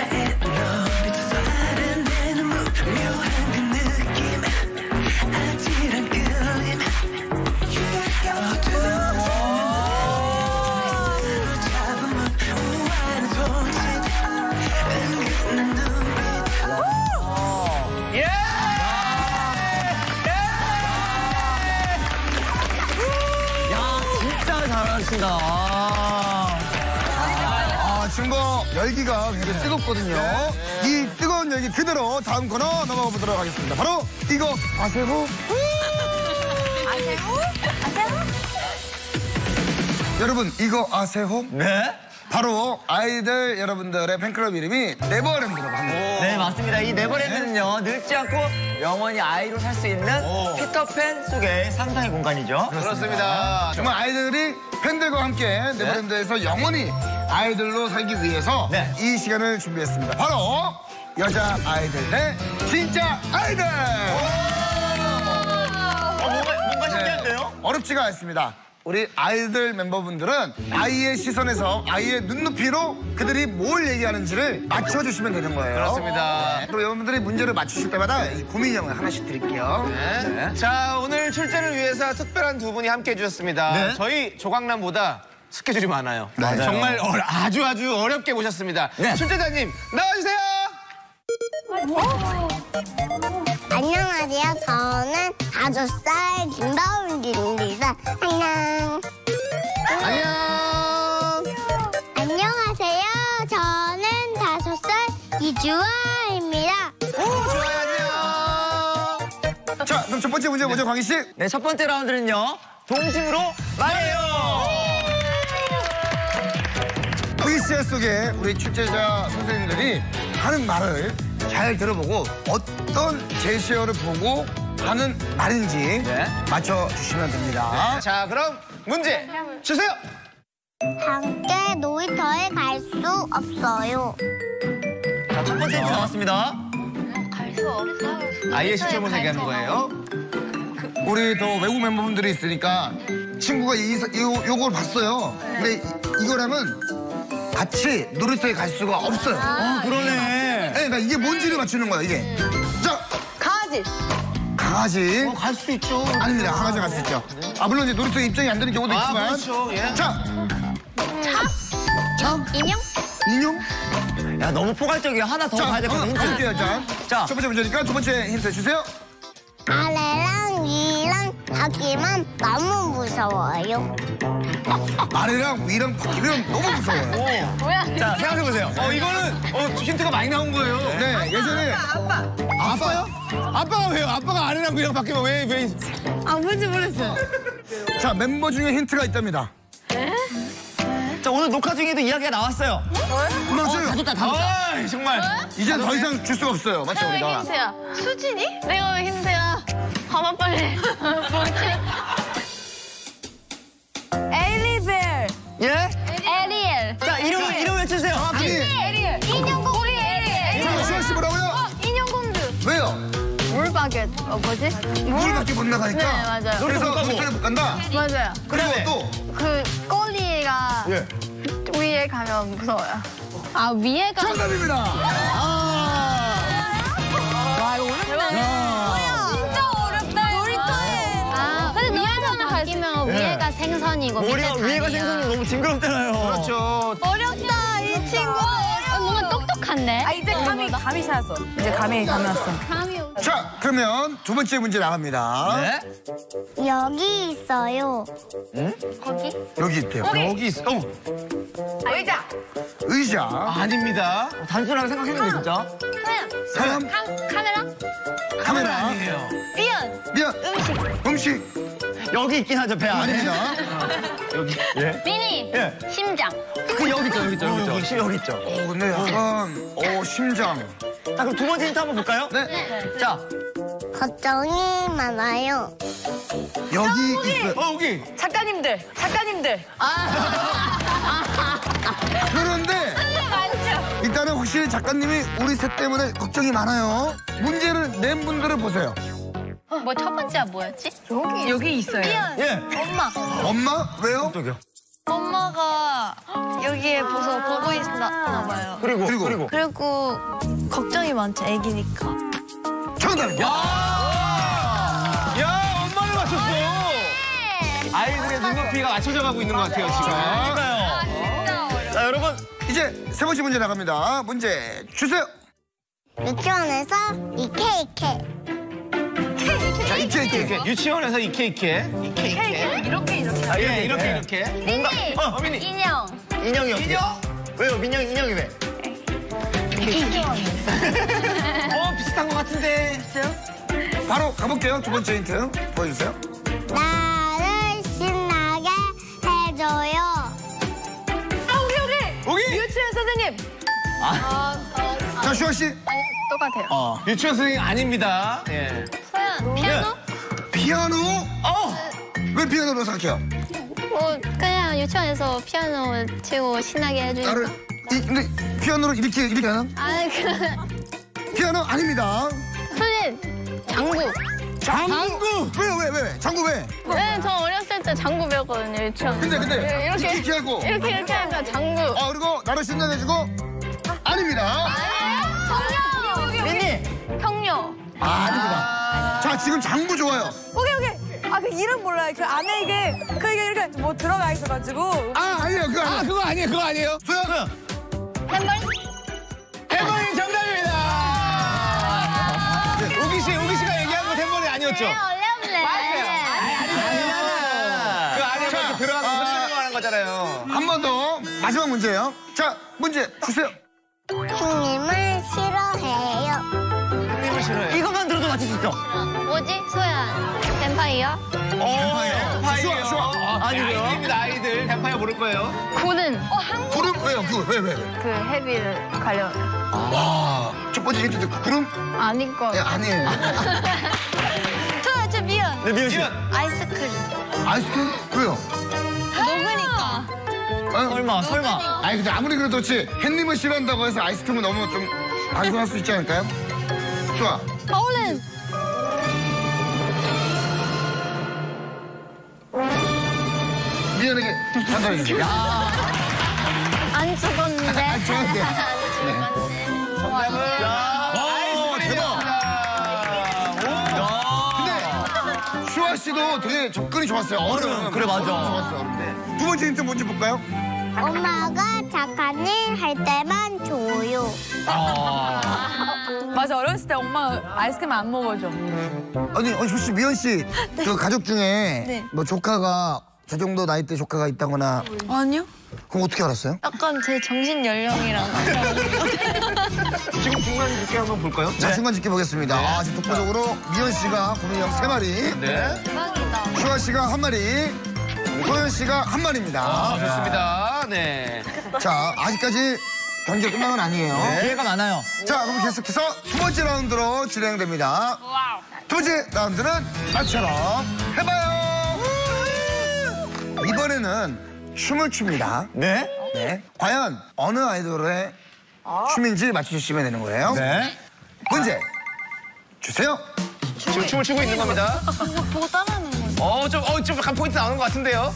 B: 잘하신다. 아,
A: 아, 지금 뭐 열기가 굉장히 뜨겁거든요. 이 뜨거운 열기 그대로 다음 코너 넘어가 보도록 하겠습니다. 바로 이거 아세요?
G: 아세요? 아세요?
A: 여러분 이거 아세요?
B: 네?
A: 바로 아이들 여러분들의 팬클럽 이름이 네버랜드라고 합니다.
B: 네, 맞습니다. 이 네버랜드는요, 늙지 않고 영원히 아이로 살 수 있는 피터팬 속의 상상의 공간이죠.
F: 그렇습니다.
A: 정말 아이들이 팬들과 함께 네버랜드에서 영원히 아이들로 살기 위해서
B: 네.
A: 이 시간을 준비했습니다. 바로 여자 아이들 대 진짜 아이들!
B: 어, 뭔가, 뭔가 신기한데요?
A: 어렵지가 않습니다. 우리 아이들 멤버분들은 아이의 시선에서 아이의 눈높이로 그들이 뭘 얘기하는지를 맞춰주시면 되는 거예요.
F: 그렇습니다.
A: 네. 그리고 여러분들이 문제를 맞추실 때마다 이 고민형을 하나씩 드릴게요.
F: 네.
A: 네.
F: 자, 오늘 출전을 위해서 특별한 두 분이 함께 해주셨습니다.
B: 네.
F: 저희 조각남보다 스케줄이 많아요.
A: 맞아요.
F: 정말 어, 아주 아주 어렵게 모셨습니다.
B: 네.
F: 출제자님 나와주세요.
H: 안녕하세요. 저는 다섯 살 김다운입니다. 안녕.
F: 안녕.
H: 안녕하세요. 저는 다섯 살 이주아입니다.
F: 오, 좋아요. 안녕.
A: 자, 그럼 첫 번째 문제 뭐죠, 광희 씨?
B: 네, 첫 번째 라운드는요, 동심으로 말해요!
A: 브이씨알 속에 우리 출제자 선생님들이 하는 말을 잘 들어보고 어떤 제시어를 보고 하는 말인지
B: 네.
A: 맞춰주시면 됩니다.
F: 자, 그럼 문제 주세요.
H: 함께 놀이터에 갈 수 없어요.
B: 자, 첫 번째 힌트 나왔습니다.
C: 갈 수 없어.
F: 아이의 시점을 얘기하는 거예요.
A: 우리 또 외국 멤버분들이 있으니까 친구가 이, 요, 요걸 봤어요. 근데 이, 이거라면 같이 놀이터에 갈 수가 없어요.
B: 아, 그러네.
A: 네, 그러니까 이게 뭔지를 맞추는 거야, 이게. 자,
G: 강아지.
A: 강아지.
B: 어, 갈 수 있죠.
A: 아닙니다, 강아지 갈 수 있죠. 아, 물론 이제 놀이터에 입장이 안 되는 경우도
F: 아,
A: 있지만.
F: 그렇죠. 예.
A: 자, 자,
C: 인형?
A: 인형.
B: 야, 너무 포괄적이야. 하나 더
A: 자,
B: 가야 될 것 같아, 힌트.
A: 가볼게요, 자.
B: 자.
A: 첫 번째 문제니까 두 번째 힌트 주세요.
H: 아래랑 위랑 바퀴만 너무 무서워요.
A: 아래랑 위랑 바뀌면 너무 무서워요.
C: 뭐야?
B: 자, 생각해보세요.
F: 어, 이거는 어, 힌트가 많이 나온 거예요.
A: 네, 예전에.
G: 아빠.
A: 아빠요?
F: 아빠가 왜요? 아빠가 아래랑 위랑 바뀌면 왜, 왜?
G: 아, 뭔지 모르겠어요.
A: 자, 멤버 중에 힌트가 있답니다.
B: 자, 오늘 녹화 중에도 이야기가 나왔어요.
A: 금방 써요.
B: 다 줬다, 다 줬다.
F: 아, 정말.
A: 이제 더 이상 줄 수가 없어요. 맞죠,
C: 왜
A: 우리가?
C: 힌트야? 수진이? 내가 왜 힌트야? 봐봐 빨리. 뭐지?
G: 에일리벨.
B: 예?
C: 에리엘.
B: 자, 이름, 이름 외쳐주세요.
A: 아니,
C: 에리엘. 인형공주. 우리 에리엘.
A: 자, 수아 씨 뭐라고요?
C: 어, 인형공주.
A: 왜요?
C: 물바켓. 어 뭐지?
A: 물밖에 못 나가니까.
C: 네, 맞아요.
A: 그래서
B: 못 가고.
A: 놀이터에 못 간다.
C: 맞아요.
A: 그리고
B: 그다음에.
A: 또
C: 그 꼬리가
A: 예.
C: 위에 가면 무서워요. 아 위에가.
A: 정답입니다. 아.
G: 와, 이거 어렵네.
A: 야.
G: 진짜 어렵다. 놀이터에.
C: 아 근데 놀이터는 바뀌면 위에가 생선이고 밑에
B: 머리가, 위에가
C: 다리야.
B: 생선이 너무 징그럽잖아요.
F: 그렇죠.
C: 어렵다 이 친구. 어, 뭔가 똑똑한데.
G: 아, 이제 감이, 감이 찾았어. 이제 감이, 감이 왔어.
C: 감이 오-
A: 자, 그러면 두 번째 문제 나갑니다.
B: 네?
H: 여기 있어요.
C: 거기?
A: 여기 있대요.
F: 여기 있어. 어,
G: 의자.
A: 의자,
F: 아닙니다.
B: 단순하게 생각했는데, 진짜.
A: 사람,
C: 카, 카메라?
A: 카메라,
F: 아니에요.
C: 미연.
A: 미안, 음식, 음식
B: 여기 있긴 하죠, 배 안에.
A: 아닙니다.
B: 여기. 예?
C: 미니.
B: 예.
C: 심장.
B: 그 여기 있죠, 여기 있죠, 여기 있죠.
A: 어,
B: 심 여기 있죠.
A: 어, 근데 약간 어 심장.
B: 자, 그럼 두 번째 힌트 한번 볼까요?
A: 네,
B: 자,
H: 걱정이 많아요.
A: 여기 있어요.
F: 어, 여기.
G: 작가님들, 작가님들.
A: 그런데
C: 맞죠?
A: 일단은 확실히 작가님이 우리 셋 때문에 걱정이 많아요. 문제를 낸 분들을 보세요.
C: 뭐 첫 번째가 뭐였지?
G: 여기, 여기 있어요.
C: 미연.
B: 예.
C: 엄마.
A: 엄마? 왜요?
B: 저기요.
C: 엄마가 여기에 보서 보고 있나 봐요.
B: 그리고
A: 그리고.
B: 그리고.
C: 그리고 걱정이 많죠, 애기니까.
A: 정답입니다.
F: 야! 야, 엄마를 맞췄어. 아이들의 눈높이가 맞춰져 가고 있는 것 같아요, 지금.
B: 그러니까요. 자, 여러분.
A: 이제 세 번째 문제 나갑니다. 문제 주세요.
H: 유치원에서 이케이케.
A: 자, 이케 이케.
F: 이렇게 유치원에서 이케 이케. 이케 이케.
G: 이렇게 이렇게.
F: 아, 예, 이렇게
B: 네.
F: 이렇게.
C: 민니!
F: 어, 민니.
C: 인형!
B: 인형이 어떻게?
F: 인형?
B: 왜요? 민영 인형이 왜?
F: 어, 비슷한 것 같은데.
A: 바로 가볼게요. 두 번째 힌트 보여주세요.
H: 나를 신나게 해줘요.
G: 아 우리 우리.
F: 오기!
G: 유치원 선생님.
A: 자, 슈아 씨.
C: 똑같아요.
B: 어.
F: 유치원 선생님 아닙니다. 예.
C: 소연, 피아노?
A: 피아노?
F: 어!
A: 왜 피아노로 생각해요?
C: 뭐, 그냥 유치원에서 피아노 치고 신나게 해주니까.
A: 나를 이, 근데 피아노로 이렇게 이렇게 하나?
C: 아, 그,
A: 피아노 아닙니다.
C: 선생님, 장구.
A: 장구. 왜요? 왜? 왜? 왜? 장구 왜?
C: 네, 저 어렸을 때 장구 배웠거든요, 유치원.
A: 근데 근데
C: 이렇게,
A: 이렇게 하고.
C: 이렇게, 이렇게 하니까 장구.
A: 아, 그리고 나를 신나게 해주고 아닙니다.
C: 평요!
B: 민니.
C: 평요.
A: 아, 아닙니다. 자, 지금 장구 좋아요.
G: 오케이 오케이. 아 그 이름 몰라요. 그 안에 이게 그 이게 이렇게 뭐 들어가 있어가지고.
A: 아, 아니에요. 그거
F: 아,
A: 아니에요.
F: 그거 아니에요, 그거 아니에요.
A: 소연.
F: 햄버리 정답입니다. 우기 씨, 우기 씨가 얘기한 거 햄버리 아니었죠?
C: 어렵네.
B: 아니잖아.
F: 그 안에
A: 자,
F: 이렇게 들어가서
A: 아.
F: 흔들고 하는 거잖아요.
A: 한 번 더 마지막 문제예요. 자, 문제 주세요.
H: 형님을 싫어해요.
F: 힘을 싫어요.
B: 이것만 들어도 맞출 수 있어.
C: 뭐지? 소연. 뱀파이어?
F: 뱀파이어.
A: 좋아,
F: 아,
B: 아니고요.
F: 아이들입니다, 아이들. 뱀파이어 모를 거예요.
C: 구는. 어, 한국.
A: 구름 왜요? 구 왜, 왜, 왜?
C: 그 헤비를 가려.
A: 와, 첫 번째 힌트 듣고 구름?
C: 아닐 거.
A: 예, 아니에요.
C: 저, 저 미연.
B: 네, 미연 씨.
C: 아이스크림.
A: 아이스크림? 왜요?
C: 녹으니까.
A: 어?
B: 설마, 설마.
A: 아니, 근데 아무리 그래도 그렇지 햇님을 싫어한다고 해서 아이스크림은 너무 좀 안좋아할 수 있지 않을까요? 좋아.
C: 파울렌.
A: 미연에게 판단해 주세요.
C: 안 죽었는데.
A: 안 죽었는데.
C: 안 죽었네.
A: 오, 대박. 근데 슈아 씨도 되게 접근이 좋았어요. 얼음.
B: 그래, 맞아.
A: 좋았어, 얼음. 두 번째 힌트 뭔지 볼까요?
H: 엄마가 착한 일 할 때만 줘요.
G: 맞아 어렸을 때 엄마 아이스크림 안 먹어줘.
A: 아니, 혹시 미연 씨 그 가족 중에
C: 네.
A: 뭐 조카가 저 정도 나이 때 조카가 있다거나
C: 아니요.
A: 그럼 어떻게 알았어요?
C: 약간 제 정신 연령이랑.
F: 지금 중간 이렇게 한번 볼까요?
A: 자, 중간 지켜보겠습니다. 아, 지금 독보적으로 미연 씨가 고민형 세 마리,
F: 네.
C: 대박이다.
A: 슈아 씨가 한 마리, 소연 씨가 한 마리입니다.
F: 아, 좋습니다. 네.
A: 자, 아직까지 경기가 끝난 건 아니에요.
B: 기회가 많아요.
A: 자, 그럼 계속해서 두 번째 라운드로 진행됩니다. 두 번째 라운드는 나처럼 해봐요. 이번에는 춤을 춥니다.
B: 네.
A: 네. 과연 어느 아이돌의 춤인지 맞추시면 되는 거예요.
B: 네.
A: 문제 주세요.
F: 지금 춤을 추고 있는 겁니다.
C: 보고 따라하는 거지.
F: 어, 좀, 어, 좀 약간 포인트 나오는 것 같은데요?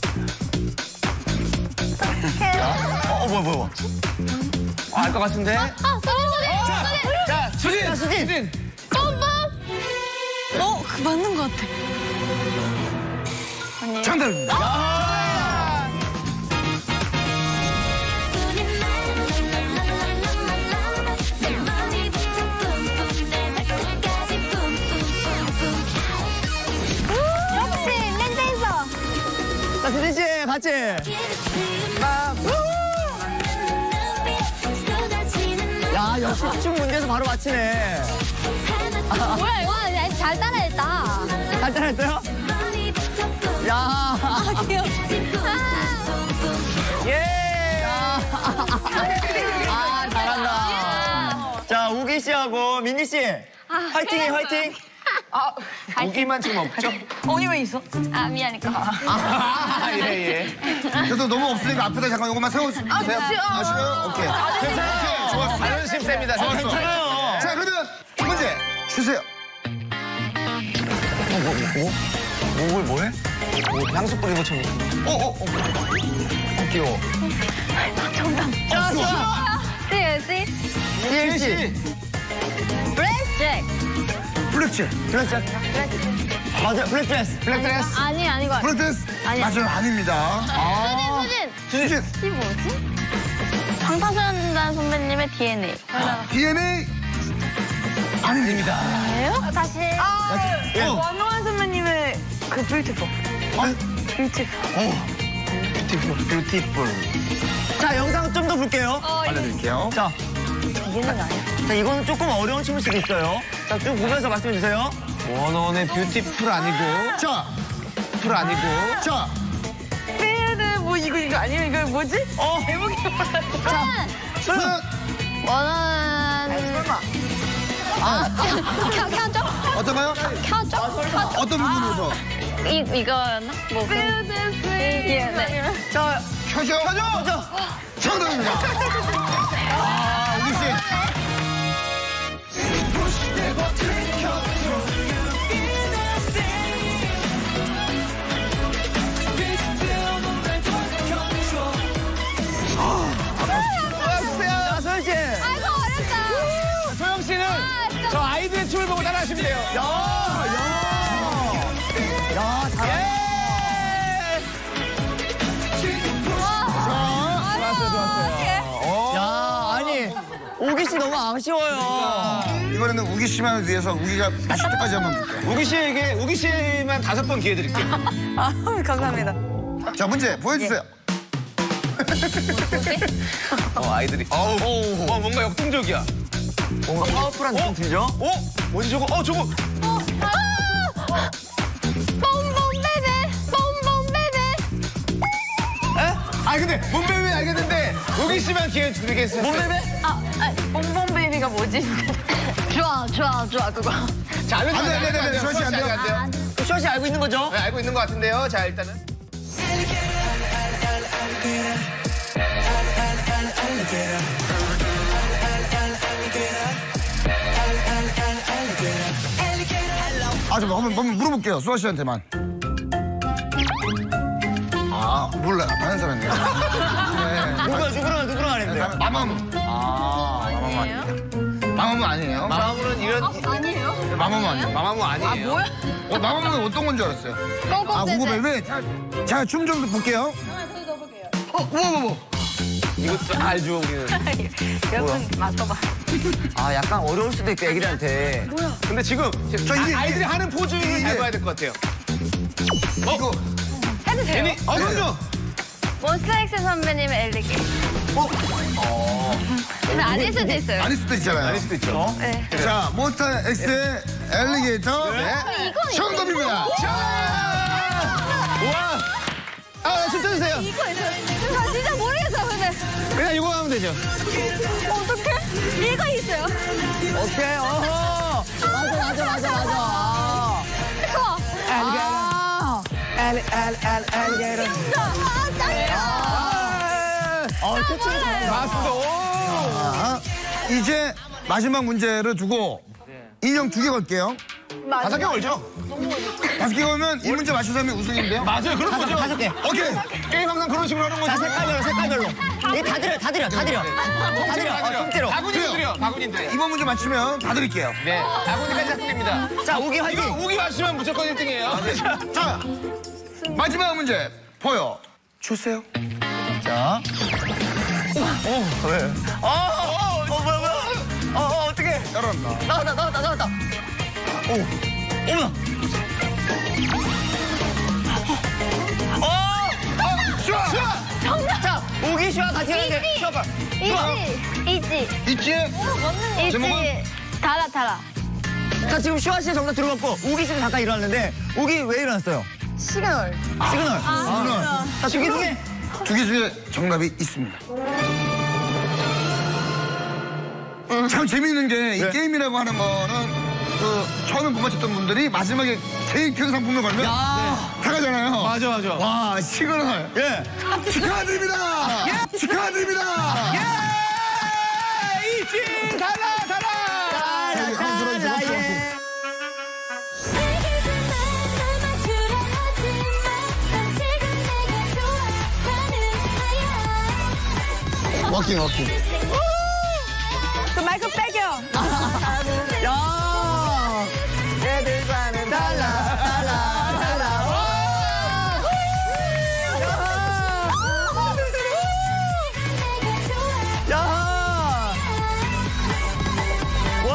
B: 어, 뭐야, 뭐야, 뭐야.
F: 아, 알 것 같은데?
C: 아, 소리,
F: 자, 수진!
B: 수진!
F: 수진!
C: 어, 그 맞는 것 같아. 아니.
A: 정답입니다.
E: 내 머리부터 뿜뿜 내 발끝까지 뿜뿜뿜뿜.
H: 역시 랜댄서.
B: 자, 수진 씨, 같이. 야, 역시 춤 문제에서 바로 맞히네.
C: 뭐야, 이거 잘 따라했다.
B: 잘 따라했어요? 야.
C: 아, 귀엽지.
B: 예. 아, 잘한다. 자, 우기 씨하고 민니 씨. 화이팅해, 화이팅.
F: 고기만 지금 없죠?
G: 언니 왜 있어?
C: 아, 미안하니까.
F: 아, 예, 예.
A: 그래도 너무 없으니까 앞에다 잠깐 요것만 세워주세요. 아,
G: 좋지요.
A: 아시나요? 오케이. 괜찮아요. 오케이, 좋았어.
F: 자존심 셉니다, 자존심.
B: 괜찮아요.
A: 자, 그러면 문제 주세요.
B: 뭐, 뭐, 뭐? 목을 뭐해? 오, 향수 뿌리는 것처럼.
A: 어, 어, 어.
B: 어, 귀여워.
C: 정답.
B: 야, 좋아.
C: 씨엘씨.
B: 씨엘씨.
C: 블랙잭.
A: 블랙잭.
B: 블랙잭. 맞아, 블랙드레스. 블랙드레스.
C: 아니 아니고.
A: 블랙드레스.
C: 아니.
A: 맞아요, 아닙니다. 아.
C: 수진 수진.
A: 수진.
C: 이 뭐지? 방탄소년단 선배님의 디엔에이.
A: 디엔에이. 아닙니다.
C: 아니에요? 다시.
G: 아,
B: 예.
G: 원호원 선배님의 그 뷰티풀.
A: 아,
G: 뷰티풀.
A: 어. 뷰티풀, 뷰티풀.
B: 자, 영상 좀 더 볼게요.
A: 알려드릴게요.
B: 자,
G: 이게는 아니야.
B: 자, 이거는 조금 어려운 춤일 수도 있어요. 자, 쭉 보면서 말씀해 주세요.
F: 원원의 뷰티풀 아니고,
A: 자,
F: 풀 아니고.
A: 자.
G: 빼는 뭐 이거 이거 아니에요? 이거 뭐지?
B: 어.
G: 제목이 뭐야?
A: 소연.
C: 원하는. 아, 켜, 켜줘?
A: 어떤 거요?
C: 켜줘?
A: 어떤 부분에서?
C: 이, 이거였나? 뭐. 예, 네.
B: 자,
A: 켜줘. 켜줘.
B: 켜줘.
A: 정답입니다. 아, 우기 씨.
B: 자, 소연 씨.
C: 아이고, 어렵다.
F: 소영 씨는 저 아이들의 춤을 보고 따라하시면 돼요.
B: 야, 야. 야, 잘해.
F: 좋았어요, 좋았어요. 어.
B: 야, 아니, 오기 씨 너무 아쉬워요.
A: 이번에는 우기 씨만을 위해서 우기가 맞출 때까지 한번 볼게요.
F: 우기 씨에게, 우기 씨만 다섯 번 기회 드릴게요.
G: 아, 감사합니다.
A: 자, 문제 보여주세요.
F: 어, 아이들이. 어우, 어, 뭔가 역동적이야.
B: 뭔가 파워풀한 느낌 들죠?
F: 어? 뭐지 저거? 어, 저거.
C: bomb baby, bomb baby.
F: 에? 아니, 근데 몸베베 알겠는데, 우기 씨만 기회 드리겠어요.
B: 몸베베?
C: 아, 아,
G: 뽕뽕 베이비가 뭐지?
C: 좋아, 좋아, 좋아, 그거.
F: 자, 알려주면
A: 안 돼, 안 돼, 안 돼, 안 돼.
F: 수원 씨
A: 안 돼요.
F: 안 돼요.
B: 쇼씨 알고 있는 거죠?
F: 네, 알고 있는 것 같은데요. 자, 일단은.
A: 아, 좀 한번, 한번 물어볼게요. 수아 씨한테만. 아, 몰라. 다른 사람이에요. 네.
B: 누구야, 누구랑, 누구랑 안 했는데?
A: 마마무. 아, 마마무 아니에요? 마마무 아니에요?
F: 마마무는 이런.
C: 아니에요?
A: 마마무 아니에요?
F: 마마무 아니에요. 아, 뭐야?
A: 어, 마마무는 어떤 건 줄 알았어요. 아,
C: 꽁꽁
A: 구구벨벳. 자, 춤 좀 볼게요. 어, 뭐, 뭐, 뭐.
F: 이것도 알죠, 우리는.
G: 여러분 맞춰봐.
B: 아, 약간 어려울 수도 있고, 애기들한테.
F: 근데 지금
A: 저 이게-
F: 아, 아이들이 하는 포즈를
A: 이게-
F: 잘 봐야 될 것 같아요.
A: 이거.
G: 해도 돼요.
F: 애니, 어, 그럼요.
C: 몬스타엑스 선배님의 엘리게.
A: 어?
C: 근데 아닐 수도 있어요.
A: 아닐 수도 있잖아요.
F: 아닐 수도 있죠.
C: 네.
A: 자, 몬스타 X의 엘리게이터. 네.
C: 이건
A: 정답입니다.
F: 우와. 아, 춤 춰주세요.
C: 이거 있어요. 저 진짜 모르겠어요, 근데.
F: 그냥 이거 하면 되죠.
C: 어떡해? 이거 있어요.
B: 오케이, 어허. 맞아, 맞아, 맞아, 맞아. 아.
C: 이거.
B: 아.
F: 알, 알, 알, 알게로.
C: 아, 짱이야.
B: 어, 그치.
F: 맞습니다. 오.
A: 자, 이제 마지막 문제를 두고 인형 두 개 걸게요.
F: 다섯 개 걸죠?
A: 다섯 개 걸면 이 문제 맞춘 사람이 우승인데요.
F: 맞아요. 그런 거죠.
B: 다섯 개.
A: 오케이.
F: 게임 항상 그런 식으로 하는 거죠.
B: 자, 색깔별로, 색깔별로. 이게 다 드려, 다 드려, 다 드려. 다 드려, 어, 통째로.
F: 바구니도 드려. 바구니인데.
A: 이번 문제 맞추면 다 드릴게요.
F: 네. 바구니까지 드립니다.
B: 자, 우기
F: 이거
B: 화이팅.
F: 우기 맞추면 무조건 일 등이에요.
A: 자, 마지막 문제 보여 주세요.
B: 자. 어, 왜? 어, 어, 어, 뭐야, 뭐야. 어, 어, 어떡해.
A: 열었나?
B: 나왔다, 나왔다, 나왔다. 오, 어머나. 어, 어, 슈아, 슈아. 자, 우기 슈아 같이 하는데, 슈아 봐.
C: 이지. 이지.
A: 있지?
C: 이지.
A: 제목은?
C: 달아, 달아.
B: 자, 지금 슈아 씨의 정답 들어갔고, 우기 씨는 잠깐 일어났는데, 우기 왜 일어났어요?
G: 시그널.
B: 시그널.
A: 시그널.
B: 자, 두 개 중에.
A: 두 개 중에 정답이 있습니다. 참 재밌는 게 이
B: 네.
A: 게임이라고 하는 거는 그 처음에 못 맞췄던 분들이 마지막에 제일 큰 상품을 걸면
B: 야.
A: 다 가잖아요.
F: 맞아, 맞아.
A: 와, 시그널.
B: 예.
A: 축하드립니다. 축하드립니다.
F: 예! 이지 달라, 달라.
A: 여기 한번 들어주세요.
B: 예.
A: 들어주세요. 워킹, 워킹.
G: 그 마이크 빼겨.
B: 야! 애들과는 달라, 달라, 달라. 야! 와!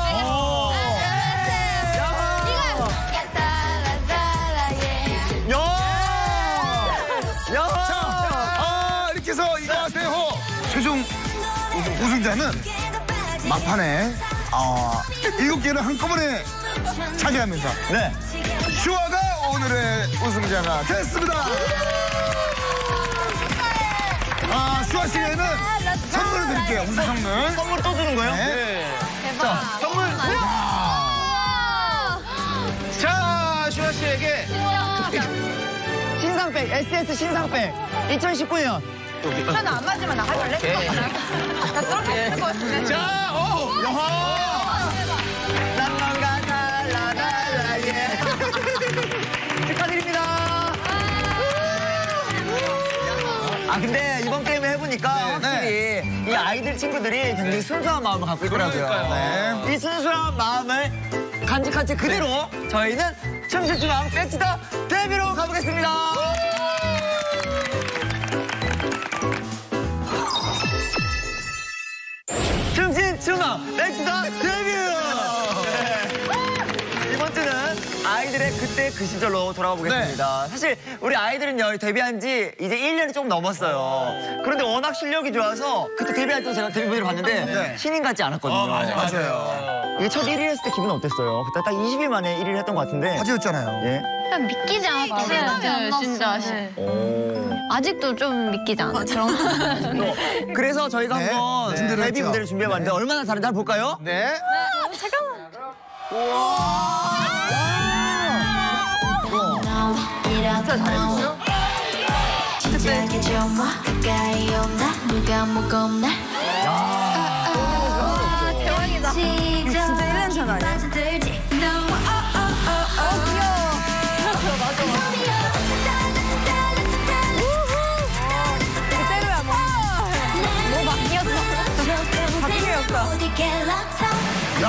B: 야! 야!
A: 아, 이렇게 해서 이거 세호 최종 우승자는 막판에 어, 일곱 개를 한꺼번에 차지하면서
B: 네.
A: 슈아가 오늘의 우승자가 됐습니다. 아, 슈아 씨에는 선물을 드릴게요. 우승 선물.
B: 선물 또 주는 거예요?
A: 네.
C: 대박.
F: 선물. 자, 슈아 씨에게
B: 신상백, 에스에스 신상백. 이천십구 년.
G: 저는 안 맞으면 나 할래? 나 쏠게 할거 같은데.
F: 자, 오!
B: 난 뭔가 달라, 달라, 예. 축하드립니다. 아, 근데 이번 게임을 해보니까 확실히 이 아이들 친구들이 굉장히 순수한 마음을 갖고 있더라고요.
F: 그러니까요.
B: 이 순수한 마음을 간직한 채 그대로 저희는 춤추지 마음 백투더 데뷔로 가보겠습니다. 춤신 춤왕 백투더 데뷔! 네. 이번 주는 아이들의 그때 그 시절로 돌아가 보겠습니다. 사실 우리 아이들은요 데뷔한 지 이제 일 년이 조금 넘었어요. 그런데 워낙 실력이 좋아서 그때 데뷔할 때 제가 데뷔 무대를 봤는데
A: 네.
B: 신인 같지 않았거든요.
F: 어, 맞아요.
A: 맞아요.
B: 이게 첫 일 위 했을 때 기분 어땠어요? 그때 딱 이십 일 만에 일 위를 했던 것 같은데.
A: 화제였잖아요.
B: 예.
C: 그냥 믿기지 않았어요. 실감이 안 났어. 진짜. 아직도 좀 믿기지 않아. 그런 거.
B: 그래서 저희가
A: 네.
B: 한번
A: 네. 준비를
B: 데뷔
A: 했죠.
B: 무대를 준비해봤는데
A: 네.
B: 얼마나 다른지 한번 볼까요?
F: 네.
E: 진짜 잘했어요? 시작이 좋아 가까이 온다 누가 먹었나
C: 대박이다.
E: 진짜
G: 진짜 일 년 전 아니야?
E: 빠져들지 너와
G: 어, 귀여워. 이거 때려야 뭐.
C: 뭐 바뀌었어.
G: 바뀌었어.
E: 어디 갤럭터
B: 야!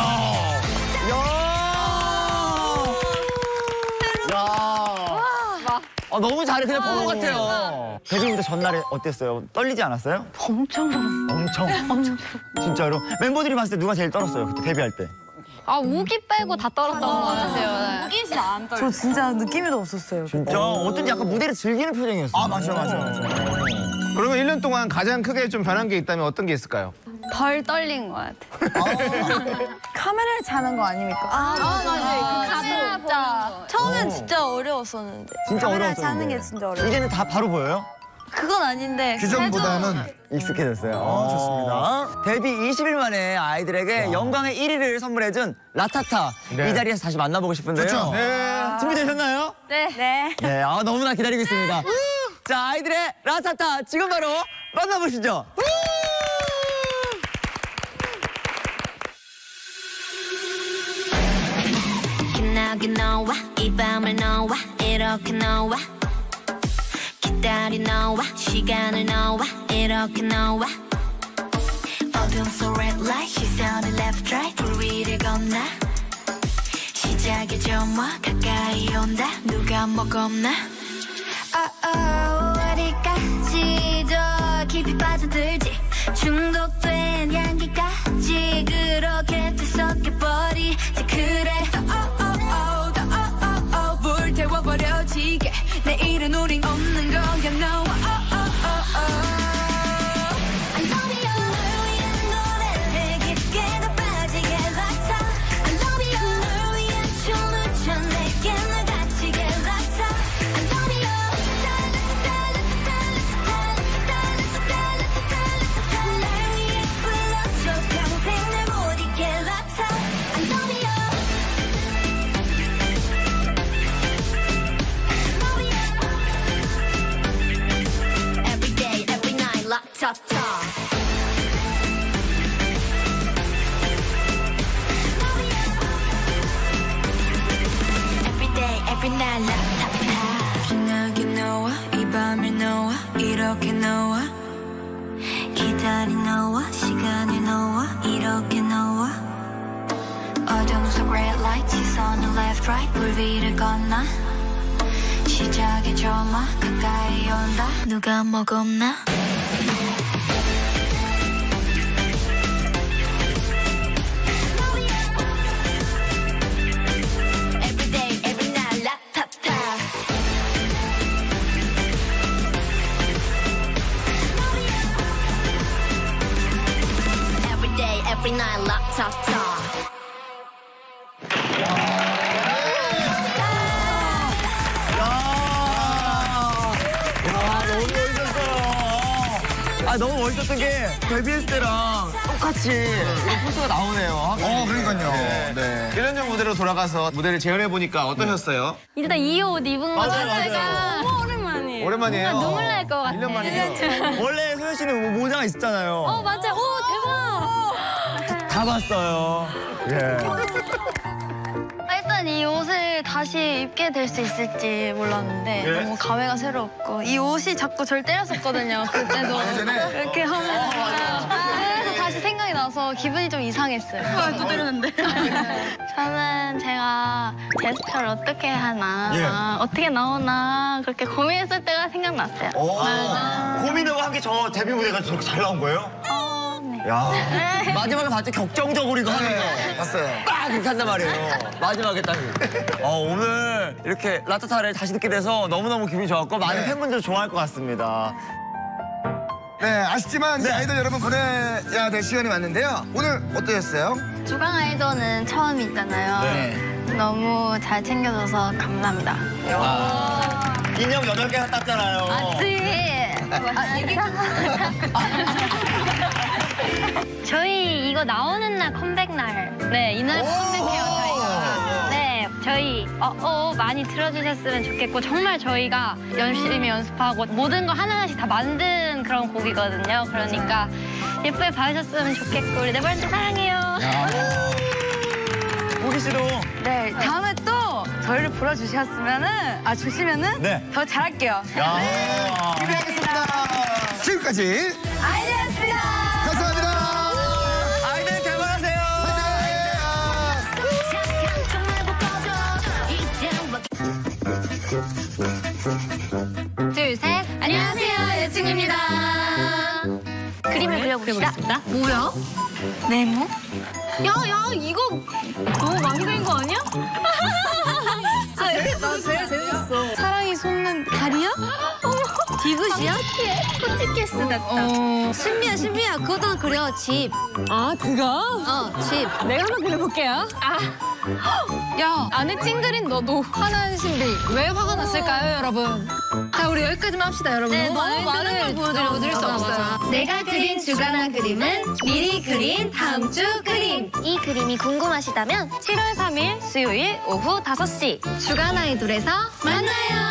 B: 야! 아, 너무 잘해. 그냥 번호 같아요. 데뷔 무대 전날에 어땠어요? 떨리지 않았어요?
G: 엄청
B: 엄청.
G: 엄청.
B: 진짜로? 멤버들이 봤을 때 누가 제일 떨었어요? 그때 데뷔할 때.
C: 아, 우기 빼고 다 떨었던 것 같아요. 우기 진짜 안 떨.
G: 저 진짜 느낌이도 없었어요.
B: 진짜? 어쩐지 약간 무대를 즐기는 표정이었어요.
A: 아, 맞아, 맞아, 맞아.
F: 그러면 일 년 동안 가장 크게 좀 변한 게 있다면 어떤 게 있을까요?
C: 덜 떨린 것 같아.
G: 카메라를 차는 거 아닙니까?
C: 아, 맞아요. 그 가도 진짜.
I: 처음엔 진짜 어려웠었는데
B: 진짜
G: 카메라
B: 어려웠어요.
G: 차는 게 진짜 어려워.
B: 이제는 다 바로 보여요?
I: 그건 아닌데
A: 규정보다는
B: 익숙해졌어요.
A: 어, 좋습니다.
B: 데뷔 이십 일 만에 아이들에게 영광의 일 위를 선물해준 라타타.
F: 네.
B: 이 자리에서 다시 만나보고 싶은데요.
A: 좋죠.
F: 네.
B: 준비되셨나요?
C: 네.
G: 네.
B: 네, 아, 너무나 기다리고 있습니다. 자, 아이들의 라타타 지금 바로 만나보시죠.
E: 기나게 너와 이 밤을 너와 이렇게 너와 기다린 너와 시간을 너와 이렇게 너와 어둠 속 red light 시선을 left right 불 위를 건너 시작의 점화 가까이 온다 누가 먹었나 oh, oh, 어디까지 더 깊이 빠져들지 중독된 향기까지 그렇게 뒤섞여버리지 그래 oh, oh, oh, oh, oh, oh, 불태워버려지게 내일은 우린 없는 거야 no oh, oh, oh, oh. I love you 널 위한 노래를 깊게 더 빠지게 락타 I love you 널 위한 춤을 춰 내게 날 다치게 락타 I love you 날 위해 불러줘 평생 날 못 잊게 락타 I love you Every day, every night, 락타타 Every day, every night, 락타타 빛나게 너와 이 밤을 너와 이렇게 너와 기다 자리 너와 시간을 놓아 이렇게 놓아 어둠 속 red light 시선은 left right 불 위를 건너 시작의 조마 가까이 온다 누가 먹었나 Every night, lock, top, top.
B: 아, 너무 멋있었던 게 데뷔했을 때랑 똑같이 이런 포스가 나오네요.
A: 어, 그러니까요.
F: 네.
A: 네.
F: 일 년 전 무대로 돌아가서 무대를 재현해보니까 어떠셨어요?
C: 일단 이 옷 입은 거
B: 맞아요,
C: 자체가
B: 맞아요.
G: 너무 오랜만이에요.
F: 오랜만이에요.
C: 눈물 날 것 같아.
F: 일 년 만이죠.
B: 원래 소연 씨는 모자가 있었잖아요.
C: 어, 맞아. 오, 대박.
B: 다 봤어요. 예.
I: 일단 이 옷을 다시 입게 될 수 있을지 몰랐는데
B: 예?
I: 너무 감회가 새롭고 이 옷이 자꾸 절 때렸었거든요. 그때도 이렇게 하면 그래서 다시 생각이 나서 기분이 좀 이상했어요. 또 때렸는데? 저는 제가 제스처를 어떻게 하나
B: 예.
I: 어떻게 나오나 그렇게 고민했을 때가 생각났어요.
B: 고민하고 한 게 저 데뷔 무대가 저렇게 잘 나온 거예요?
I: 어, 네.
B: 야. 마지막에 봤죠? 격정적으로 이거 하는 거.
A: 봤어요.
B: 딱 이렇게 한단 말이에요. 마지막에 딱. 어, 오늘 이렇게 라타타를 다시 듣게 돼서 너무너무 기분이 좋았고 많은
A: 네.
B: 팬분들 좋아할 것 같습니다.
A: 네, 아쉽지만 이제
B: 네.
A: 아이돌 여러분 보내야 될 시간이 왔는데요. 오늘 어떠셨어요?
I: 주강 아이돌은 처음이잖아요.
B: 네.
I: 너무 잘 챙겨줘서 감사합니다.
B: 인형 여덟 개나 땄잖아요.
I: 맞지? 아, 얘기
C: 저희 이거 나오는 날 컴백 날. 네, 이날 컴백해요, 저희가. 네, 저희 어어 많이 들어주셨으면 좋겠고 정말 저희가 열심히 연습하고 모든 거 하나하나씩 다 만든 그런 곡이거든요. 그러니까 예쁘게 봐주셨으면 좋겠고 우리 네버랜드 사랑해요.
B: 보기 씨도.
G: 네, 다음에 또 저희를 불러주셨으면은, 아, 주시면은
B: 네.
G: 더 잘할게요.
B: 야.
A: 기대하겠습니다. 지금까지
G: 아이디어였습니다.
A: 감사합니다.
B: 아이들 대박하세요.
C: 둘, 셋. 안녕하세요, 여친입니다. 그림을 그려보겠습니다. 뭐야?
I: 네모?
C: 야, 야, 이거 너무 많이 그린 거 아니야?
I: 아, 나 제일 재밌었어. 사랑이 솟는 다리야?
C: 디귿이야? 코치케스 같다.
I: 어.
C: 신비야, 신비야. 그것도 그려, 집.
I: 아, 그거?
C: 어, 집.
I: 내가 한번 그려볼게요.
C: 아.
I: 야, 안에 찡그린 너도 화난 신비. 왜 화가 났을까요, 여러분? 자, 우리 여기까지만 합시다, 여러분.
C: 네, 너무 많은 걸 보여드리고 드릴 수 없어요. 내가 그린 주간화 그림은 미리 그린 다음 주 그림. 이 그림이 궁금하시다면 칠월 삼일 수요일 오후 다섯 시 주간 아이돌에서 만나요.